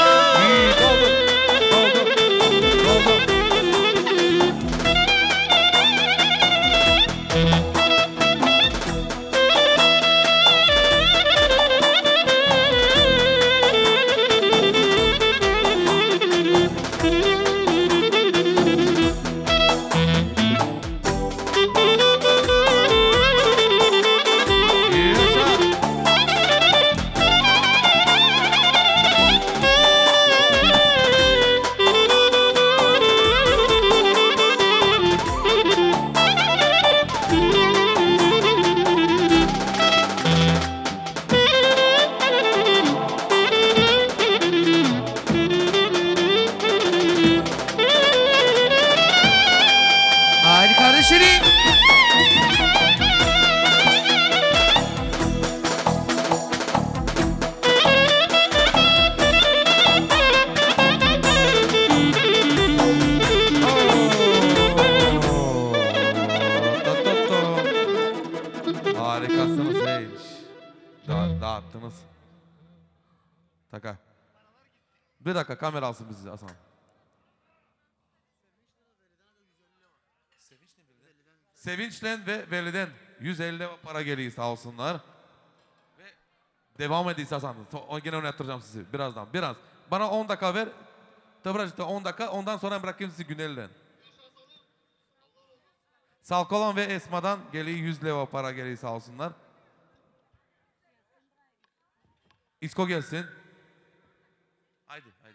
Haydi kardeşlerim. Harikasınız hey. Da dağıttınız. Taka. Bir dakika kamera alsın bizi Hasan. Sevinç'ten ve Veli'den yüz elli para geliyor sağ olsunlar. Ve devam edeyim Hasan. O gene onu yatıracağım sizi birazdan. Biraz. Bana on dakika ver. Tabii on dakika. Ondan sonra bırakayım sizi Günel'den. Salkolan ve Esma'dan geliyor yüz leva para geliyor sağ olsunlar. İsko gelsin. Haydi haydi.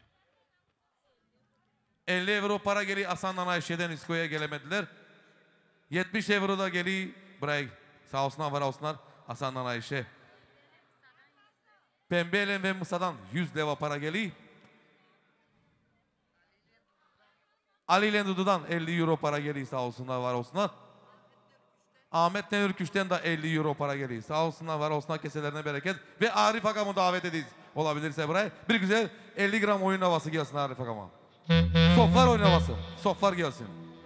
elli euro para geliyor Hasan'dan Ayşe'den İsko'ya gelemediler. yetmiş euro da geliyor buraya. Sağ olsunlar var olsunlar Hasan'dan Ayşe. Pembe'yle ve Musa'dan yüz leva para geliyor. Ali ile Dudu'dan elli euro para geliyor sağ olsunlar var olsunlar. Ahmet Ürküş'ten de elli euro para geliyor. Sağ olsunlar var olsunlar keselerine bereket. Ve Arif Akam'ı davet edeceğiz. Olabilirse buraya. Bir güzel elli gram oyun havası gelsin Arif Akam'a. Soflar oyun havası. Soflar gelsin.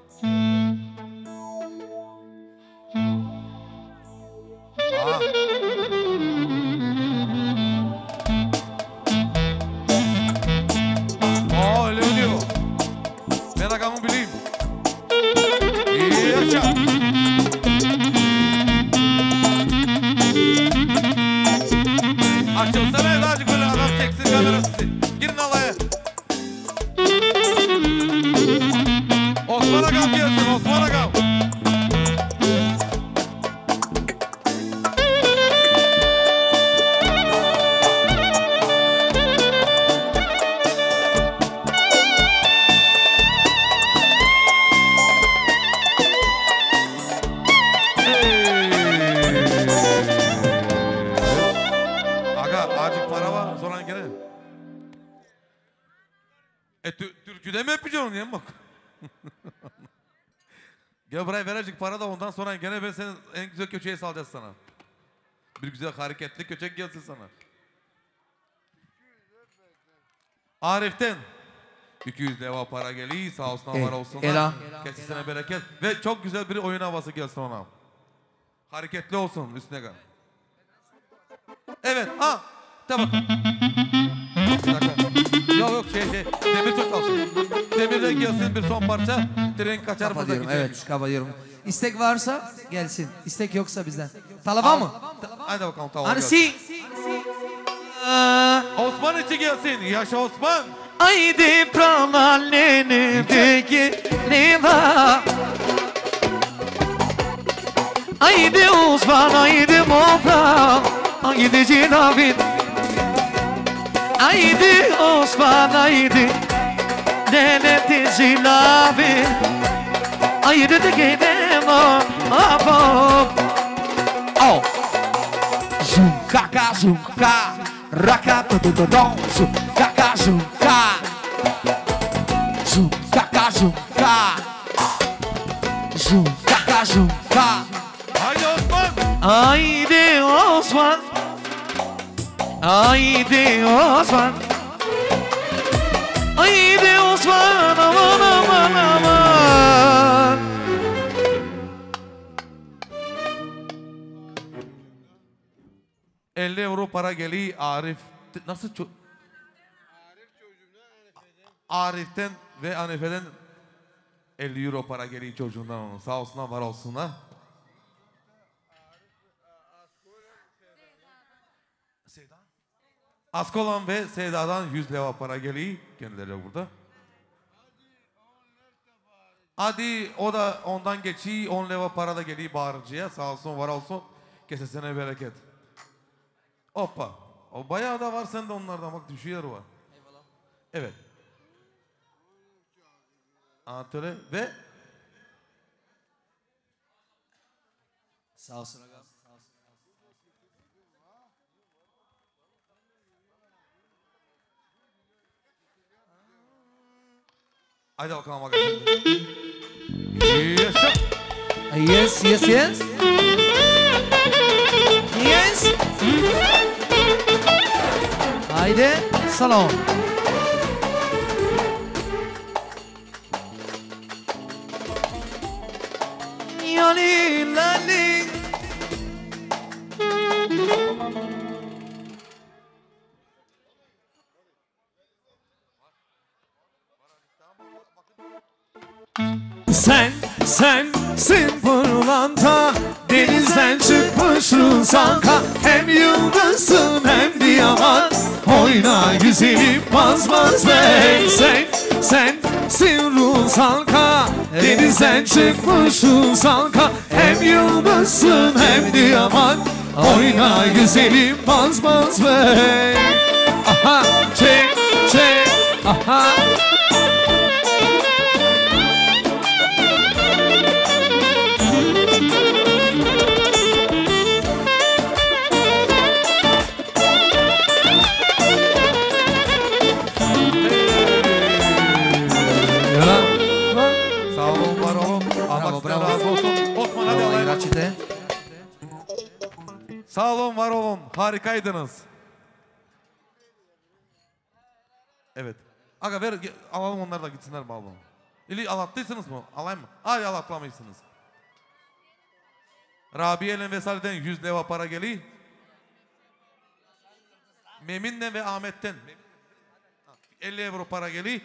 Aa. Aa öyle öyle o. Ben rakamı bileyim. İyi yaşa. Açılsana evlacık böyle adam çeksin kamerası. Girin alaya. Osman Agam gelsin, Osman Agam. E türküde mi öpeceğim onu ya bak. Gel buraya verecek para da ondan sonra gene ben senin en güzel köçeği salacağız sana. Bir güzel hareketli köçek gelsin sana. Arif'ten iki yüz leva para geliyor sağ olsun var olsun. Ela. Kesisine bereket ve çok güzel bir oyun havası gelsin ona. Hareketli olsun üstüne gel. Evet ha. Tamam. Bir dakika. Yok yok şey şey. Demir çok kalsın. Demirden gelsin bir son parça. Tren kaçar mı? Kapatıyorum evet kapatıyorum. İstek varsa gelsin. İstek yoksa bizden. Talaba mı? Hadi bakalım tamam. Hani si. Osman için gelsin. Yaşa Osman. Haydi pralalene peki ne var? Haydi Osman haydi Mopra. Haydi Cinabin. Haydi Osman haydi Deneti Cinabin. Haydi de gidem o. Oh. Zunka zunka. Raka do do do do. Zunka zunka. Zunka zunka. Zunka zunka. Haydi Osman. Haydi Osman. Haydi Osman. Haydi Osman. Aman aman aman. elli euro para geliyor Arif. Nasıl çok? Arif'ten ve Anife'den elli euro para geliyor çocuğundan onun. Sağ olsunlar var olsunlar. Askolan ve Seyda'dan yüz leva para geliyor. Kendileri burada. Hadi o da ondan geçiyor. on leva para da geliyor bağırıcıya. Sağ olsun var olsun. Kesesine bereket. Hoppa. O bayağı da var sende onlardan. Bak düşüyor var. Evet. Anatole ve sağ olsun. Haydi bakalım bakalım. Yaşa. Yes, yes, yes. Yes. Haydi salon. Yani lali. Sen, sensin pırlanta. Denizden çıkmış Ruzanka. Hem yıldızsın hem diamant. Oyna güzelim baz baz bey. Sen, sensin Ruzanka. Denizden çıkmış Ruzanka. Hem yıldızsın hem diamant. Oyna güzelim baz baz bey. Aha çek çek aha. Sağ olun, var olun. Harikaydınız. Evet. Aga ver, alalım onlar da gitsinler balonu. İli alattıysanız mı? Alayım mı? Hayır alatlamışsınız. Rabiye'nin Vesali'den yüz leva para geliyor. Memin'den ve Ahmet'ten elli euro para geliyor.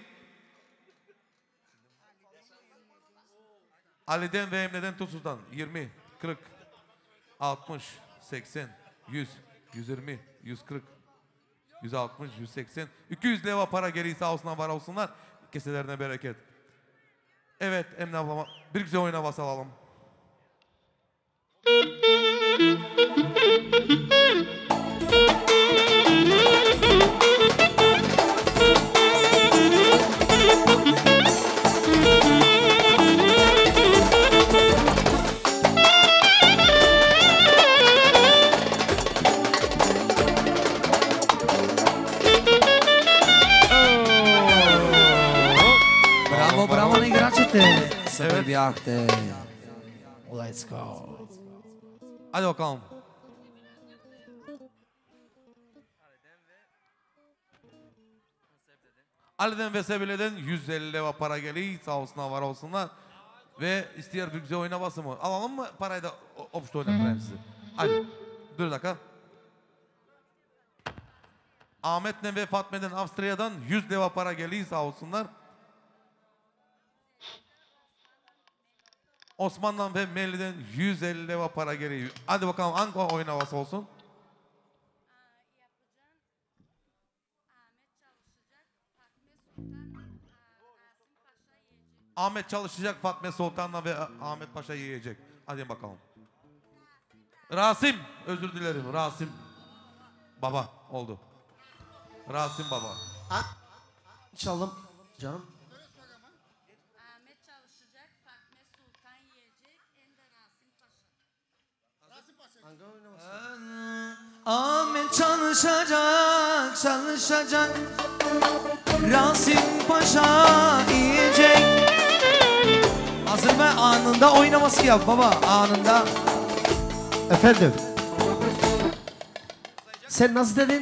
Ali'den ve Emre'den Tuzlu'dan yirmi, kırk, altmış, seksen, yüz, yüz yirmi, yüz kırk, yüz altmış, yüz seksen, iki yüz leva para geri sağ olsunlar, var olsunlar. Keselerine bereket. Evet Emine ablama bir güzel oyun havası alalım. Bravo, bravo, ne igračete. Super bjahte. Let's go. Hadi bakalım. Ali'den ve Sebile'den yüz elli leva para geliyor. Sağ olsunlar, var olsunlar. Ve isteyer bir güzel oynaması mı? Alalım mı? Parayı da opuşta oynatırayım size. Hadi. Dur bir dakika. Ahmet'le ve Fatme'den Avusturya'dan yüz leva para geliyor. Sağ olsunlar. Osman'dan ve Melli'den yüz elli leva para geliyor. Hadi bakalım hangi oyun havası olsun? Ahmet çalışacak, Fatma Sultan'la ve Ahmet Paşa yiyecek. Hadi bakalım. Rasim, özür dilerim. Rasim baba oldu. Rasim baba. Ha? Çaldım canım. Ahmet çalışacak, Fatma Sultan yiyecek, hem de Rasim Paşa. Rasim Paşa. Hangi oynaması? Ahmet çalışacak, çalışacak. Rasim Paşa yiyecek. Hazır mı? Anında oynaması yap baba, anında. Efendim. Sen nasıl dedin?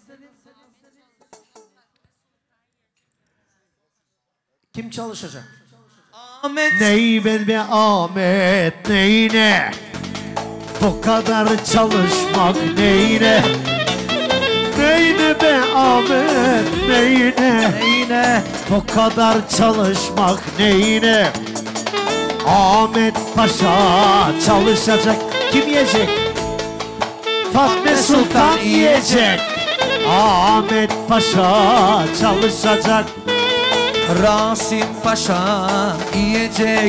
Kim çalışacak? Ahmet. Ney ben be Ahmet neyine? Bu kadar çalışmak neyine? Neyine be Ahmet neyine? Neyine? Bu kadar çalışmak neyine? Ahmet Paşa çalışacak. Kim yiyecek? Fatma Sultan yiyecek. Ahmet Paşa çalışacak. Rasim Paşa yiyecek.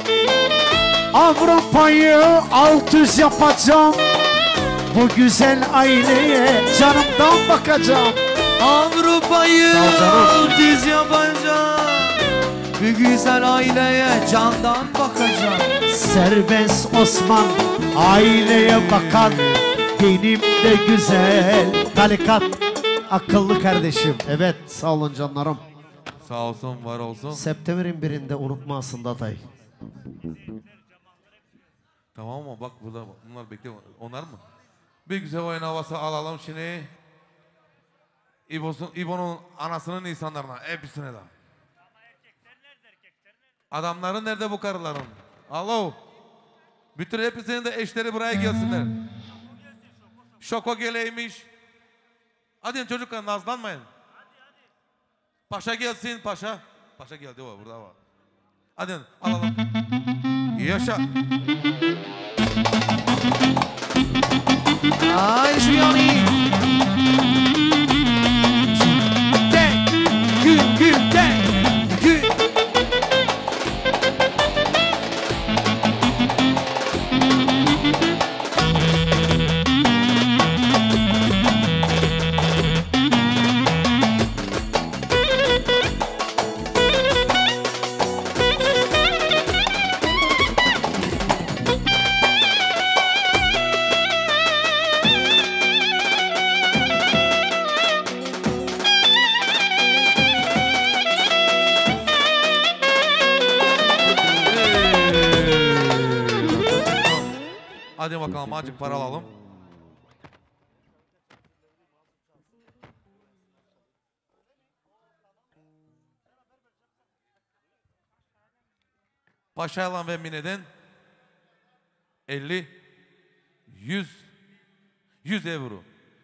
Avrupa'yı alt üst yapacağım. Bu güzel aileye canımdan bakacağım. Avrupa'yı Sağ ol canım. düz yapacağım. Bir güzel aileye candan bakacağım. Serbest Osman aileye bakan, benim de güzel talikat akıllı kardeşim. Evet sağ olun canlarım. Sağ olsun, var olsun. September'in birinde unutmasın datayı. Tamam mı? Bak burada bunlar bekliyor. Onlar mı? Bir güzel oyun havası alalım şimdi. İbo'sun, İbo'nun anasının insanlarına, hepsine de. Adamların nerede bu karıların? Alo. Bütün hepsinin de eşleri buraya gelsinler. Şoko geleymiş. Hadi çocuklar nazlanmayın. Paşa gelsin paşa. Paşa geldi o burada var. Hadi alalım. Yaşa. Ay şu yani. Tek gün gün tek gün. Hadi bakalım azıcık para alalım. Paşa'yla ve Mine'den elli, yüz, yüz euro.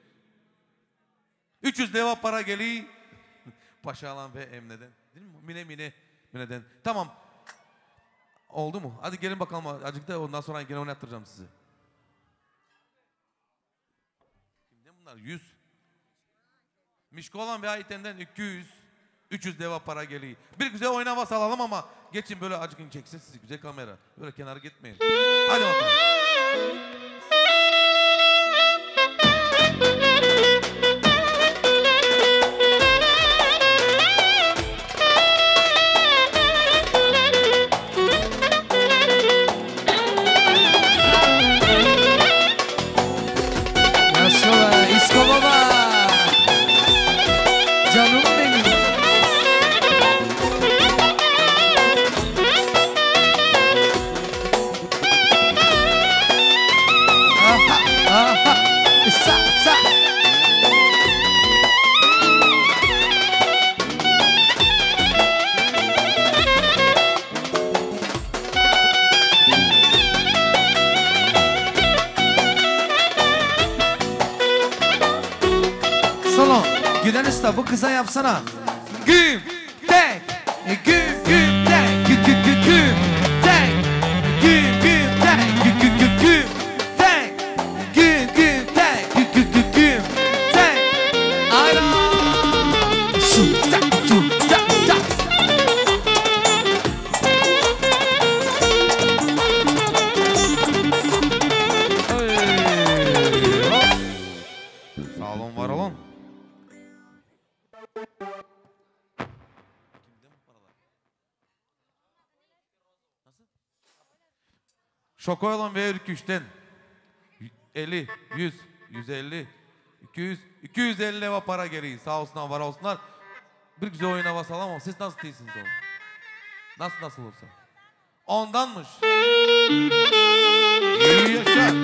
üç yüz leva para geliyor. Paşa'yla ve Emne'den. Değil mi? Mine Mine Mine'den. Tamam. Oldu mu? Hadi gelin bakalım azıcık da ondan sonra gene oynattıracağım sizi. Kimden bunlar? yüz. Mişko olan ve Ayten'den iki yüz, üç yüz deva para geliyor. Bir güzel oynama salalım ama geçin böyle acıkın çeksin sizi güzel kamera. Böyle kenara gitmeyin. Hadi bakalım. Yaşa İsko baba. Canım benim. Aha, aha. Sa, sa. Solo. Gülen Usta bu kıza yapsana. Güm, tek, güm, güm, tek, güm, güm, güm, güm, tek, güm, güm, tek, güm, güm, güm, güm, tek, güm, güm, tek, güm, güm, güm, güm, tek. Aynen. Şu, tak, şu, tak, tak. Sağ olun var olun. Şokoyalım ve ürküşten elli, yüz, yüz elli, iki yüz, iki yüz elli leva para geliyor. Sağ olsunlar, var olsunlar. Bir güzel oyuna basalım ama siz nasıl değilsiniz oğlum? Nasıl nasıl olsa? Ondanmış. İyi yaşa.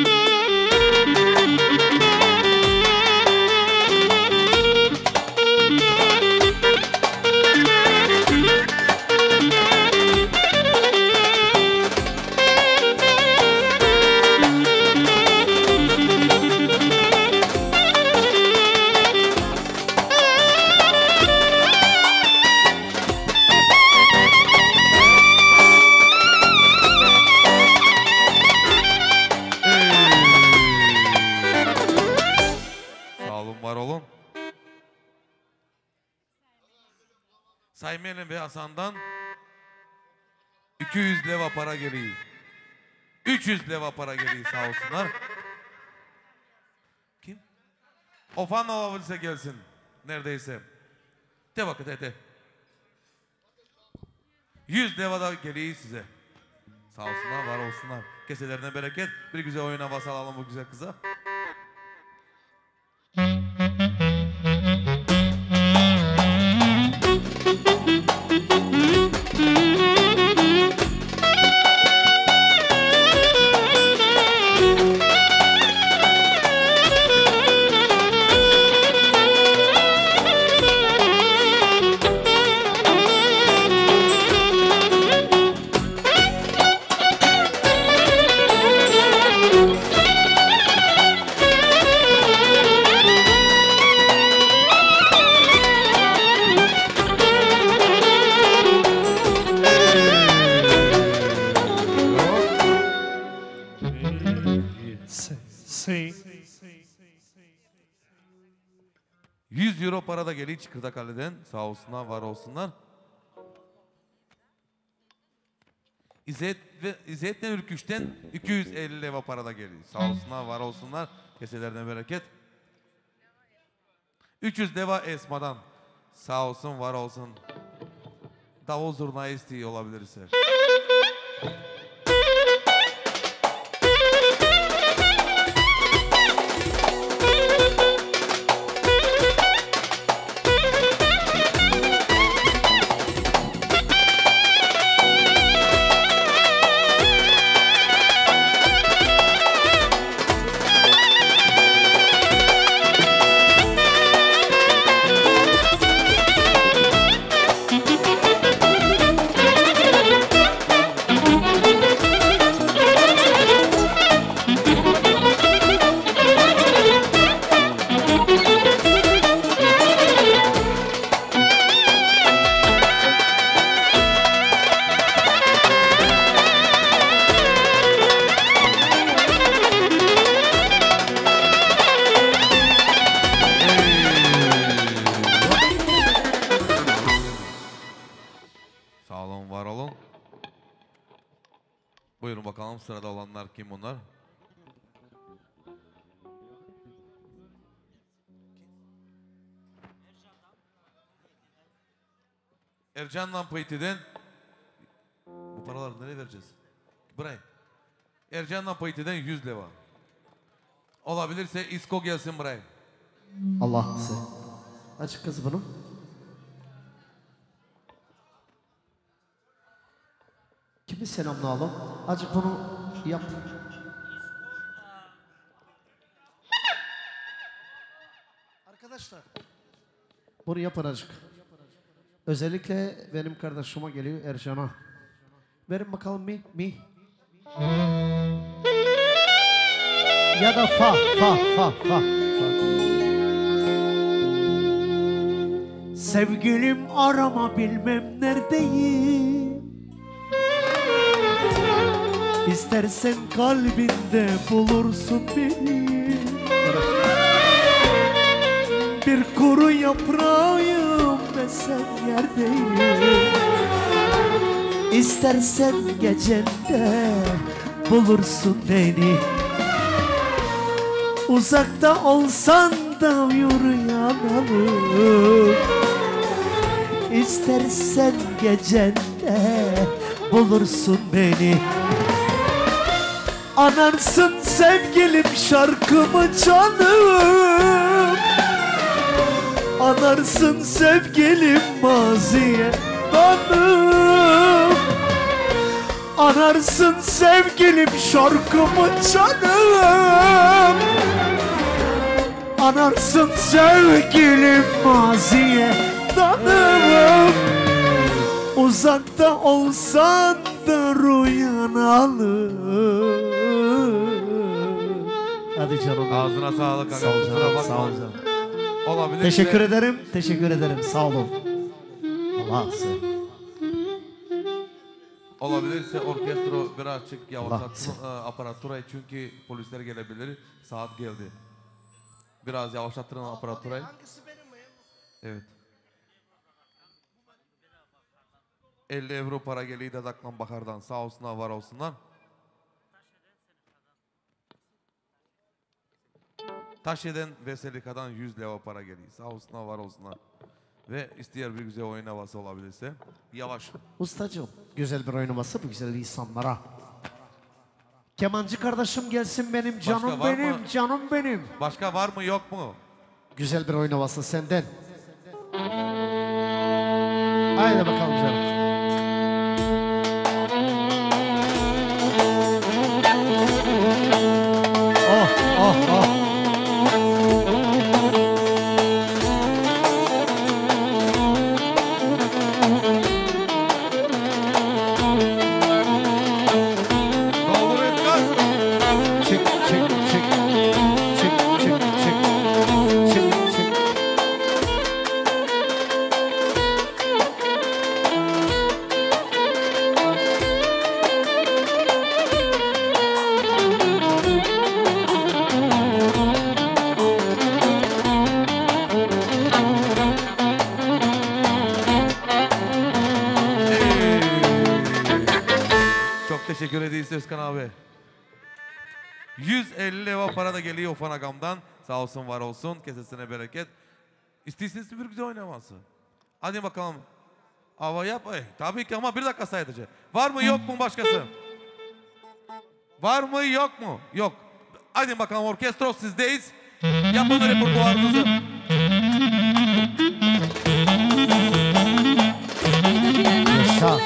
Var olun. Saymeyelim ve Hasan'dan iki yüz leva para geliyor. üç yüz leva para geliyor sağ olsunlar. Kim? Ofan olabilirse gelsin. Neredeyse. De vakit de. yüz leva da geliyor size. Sağ olsunlar, var olsunlar. Keselerine bereket. Bir güzel oyuna basalım bu güzel kıza. yüz euro para da geliyor Çıkırdakalle'den. Sağ olsunlar, var olsunlar. İzzet ve İzzet'ten Ürküş'ten iki yüz elli leva para da geliyor. Sağ olsunlar, var olsunlar. Keselerine bereket. üç yüz leva Esma'dan. Sağ olsun, var olsun. Davul zurna istiyor olabilirse. Thank you. Buyurun bakalım sırada olanlar kim bunlar? Ercan'dan Payti'den bu paraları nereye vereceğiz? Buraya. Ercan'dan Payti'den yüz lira. Olabilirse İsko gelsin buraya. Allah size. Açık kız bunu. Kimi selamlayalım? Acık bunu yap. Arkadaşlar. Bunu yapın acık. Özellikle benim kardeşime geliyor Ercan'a. Verin bakalım mi? Mi? Ya da fa, fa, fa, fa, fa. Sevgilim arama bilmem neredeyim. İstersen kalbinde bulursun beni. Bir kuru yaprağıyım ve sen yerdeyim. İstersen gecende bulursun beni. Uzakta olsan da yürüyanalım. İstersen gecende bulursun beni. Anarsın sevgilim şarkımı canım. Anarsın sevgilim maziye danım. Anarsın sevgilim şarkımı canım. Anarsın sevgilim maziye danım. Uzakta olsan da uyanalım. Hadi canım. Ağzına sağlık. Sağ ol canım. Sağ ol canım. Olabilir. Teşekkür ederim. Teşekkür ederim. Sağ olun. Allah size. Olabilirse orkestro birazcık yavaşlatsın e, aparaturayı çünkü polisler gelebilir. Saat geldi. Biraz yavaşlattırın aparaturayı. Evet. elli euro para geliyor Dadaklan Bakar'dan. Sağ olsunlar, var olsunlar. Taşya'dan Veselika'dan yüz lira para geliyor. Sağ olsunlar, var olsunlar. Ve isteyen bir güzel oyun havası olabilirse. Yavaş. Ustacığım, güzel bir oyun havası bu güzel insanlara. Kemancı kardeşim gelsin benim canım var benim, mı? canım benim. Başka var mı yok mu? Güzel bir oyun havası senden. Haydi bakalım canım. Oh, oh, oh. Teşekkür ederiz Özkan abi. yüz elli lira para da geliyor Ufan Agam'dan. Sağ olsun, var olsun. Kesesine bereket. İstiyorsanız bir güzel oynaması. Hadi bakalım. Hava yap. Ay, tabii ki ama bir dakika saydıcı. Var mı yok mu başkası? Var mı yok mu? Yok. Hadi bakalım, orkestro sizdeyiz. Yapın repertuarınızı. Yaşa.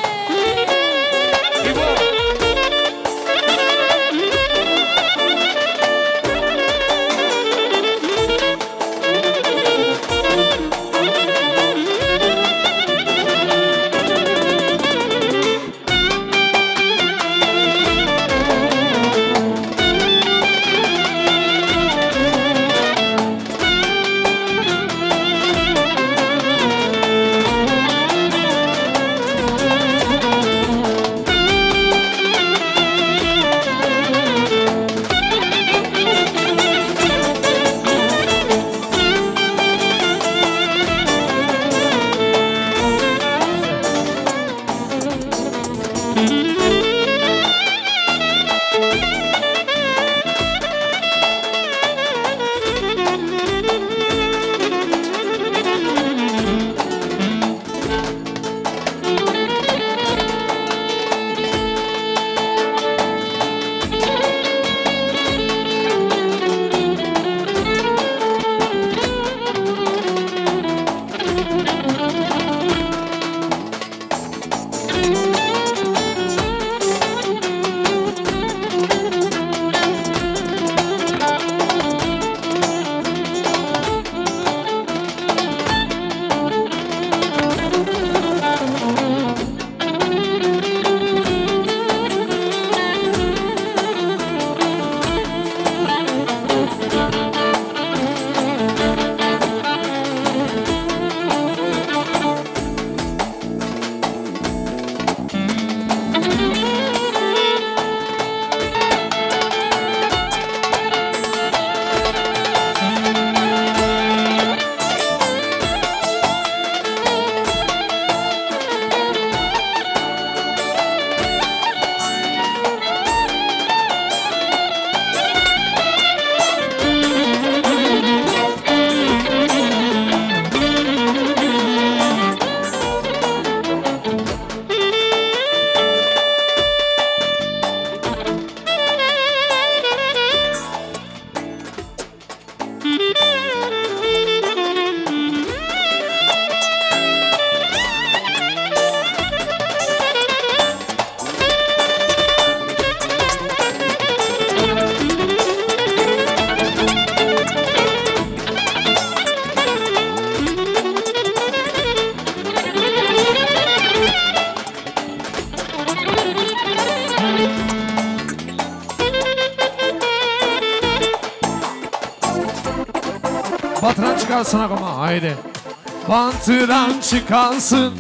Batıran çıkarsın akama haydi. Batıran çıkarsın,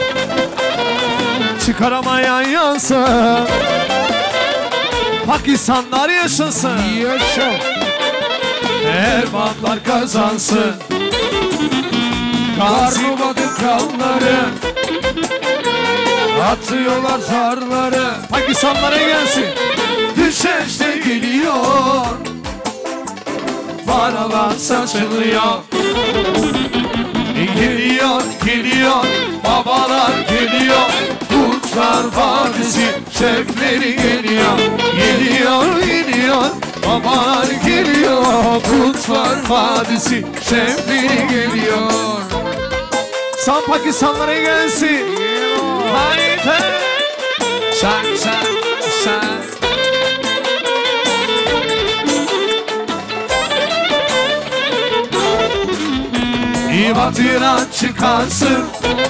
çıkaramayan yansın. Pakistanlar yaşasın, yaşa. Ermanlar kazansın. Karnı batı kralları, atıyorlar zarları. Pakistanlara gelsin. Düşeş de geliyor, paralar saçılıyor. Geliyor, geliyor, babalar geliyor. Kurtlar Vadisi şefleri geliyor. Geliyor, geliyor, babalar geliyor. Kurtlar Vadisi şefleri geliyor. San Pakistanlara gelsin. Haydi. Şan, şan, şan. Batıran çıkarsın,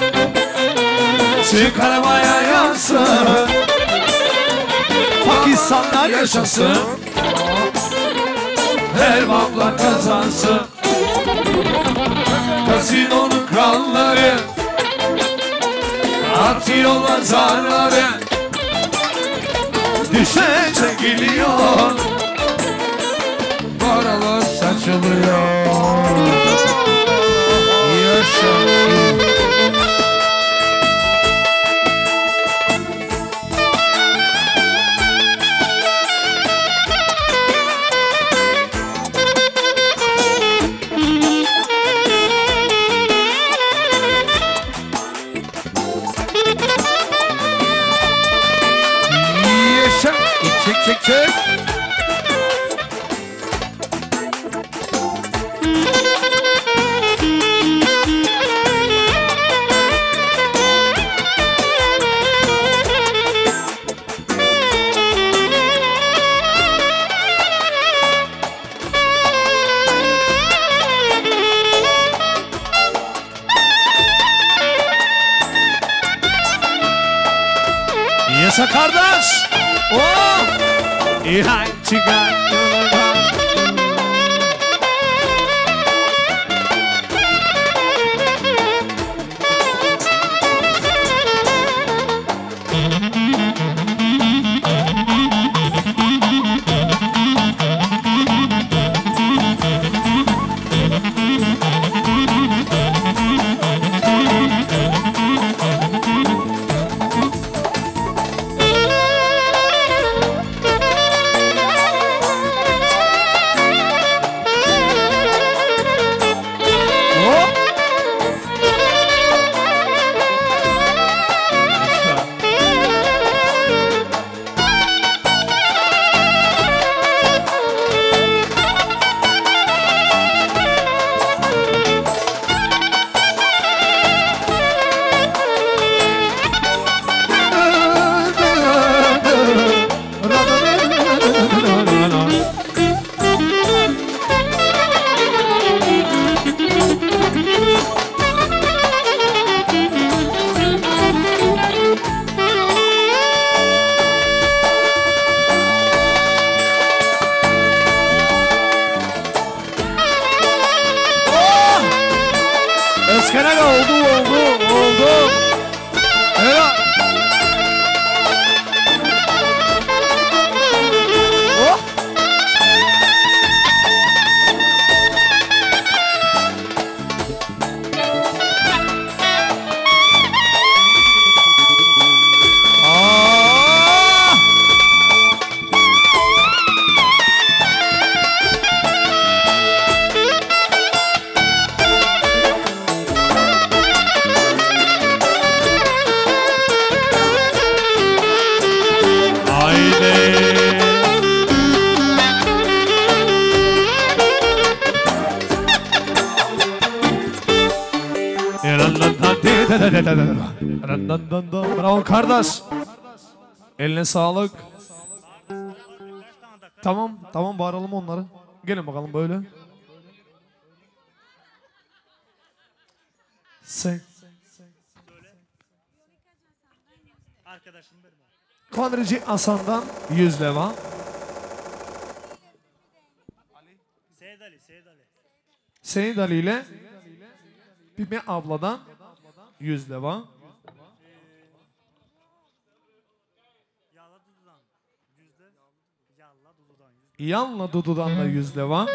çıkarmaya yansın. Pakistanlar yaşasın, Ermanlar kazansın. Kasinonun kralları, atıyorlar zarları. Düşecek geliyor, paralar saçılıyor. Yaşa. Çek çek çek. Yaşa kardeş. Oh! İhan çıkar. Eskene oldu oldu oldu. Evet. Oh. Aa. Bravo kardeş. Eline sağlık. Tamam, tamam bağıralım onları. Gelin bakalım böyle. Sen. Arkadaşım benim. Konrici Hasan'dan yüz leva. Seyit Ali, Seyit Ali. Seyit Ali ile Pime abladan yüz leva. Yanla Dudu'dan da yüz leva.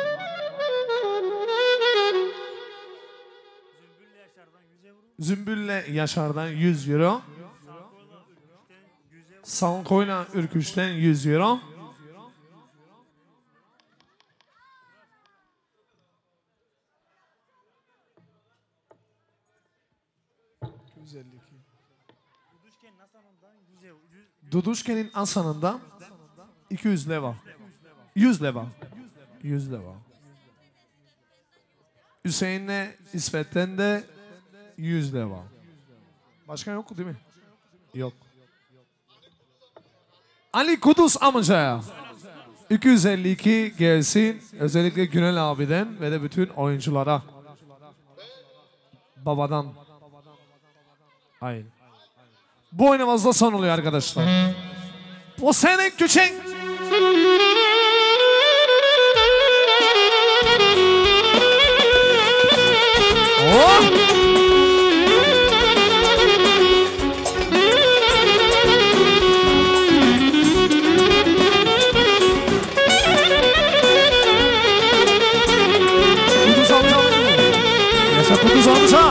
Zümbül'le Yaşar'dan yüz euro. Salko'yla Ürküş'ten yüz euro. Duduşken'in Asan'ından iki yüz leva. yüz leva. yüz leva. Hüseyin'le İsvet'ten de yüz leva. Başka yok değil mi? Yok. Ali Kuduz amcaya iki yüz elli iki gelsin. Özellikle Günel abiden ve de bütün oyunculara. Babadan. Aynen. Bu oynamazda son oluyor arkadaşlar. O sene küçük. Oh! Kuduz amca. Yaşa Kuduz amca.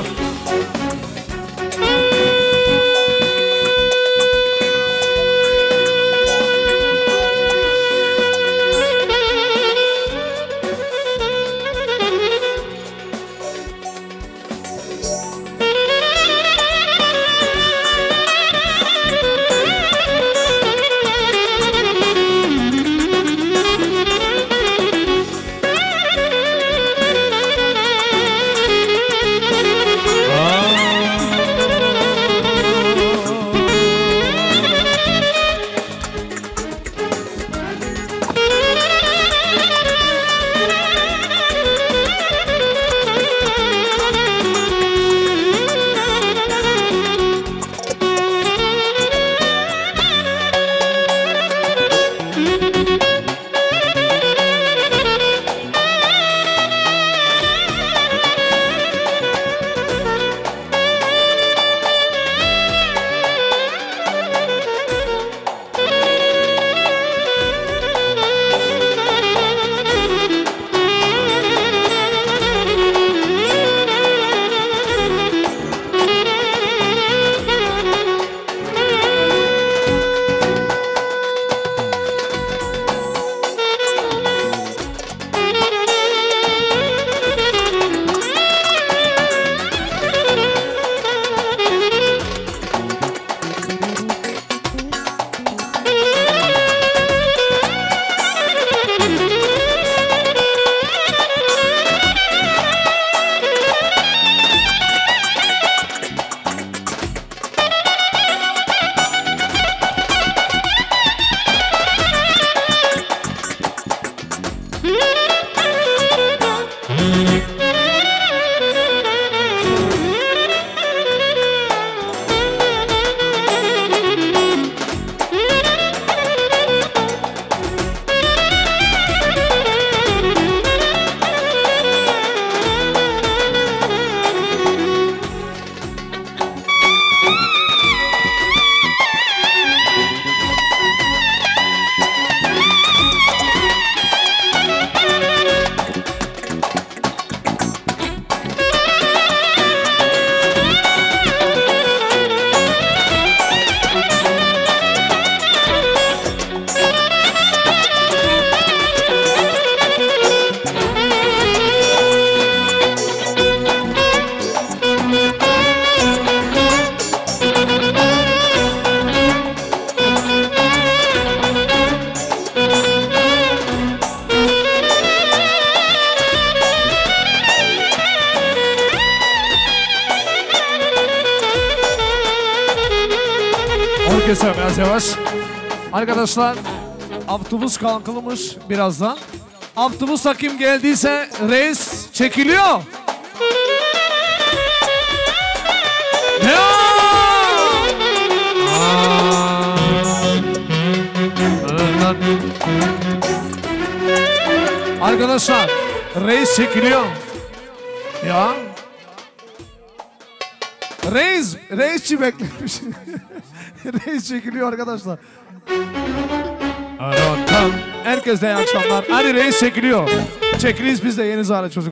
Herkese biraz yavaş. Arkadaşlar avtobüs kalkılmış birazdan. Avtobüs kim geldiyse reis çekiliyor. Ya! Arkadaşlar reis çekiliyor. Ya. Reis, reisçi beklemiş. Reis çekiliyor arkadaşlar. Herkese iyi akşamlar. Hadi reis çekiliyor. Çekiliyiz biz de Yeni Zahra çocuk.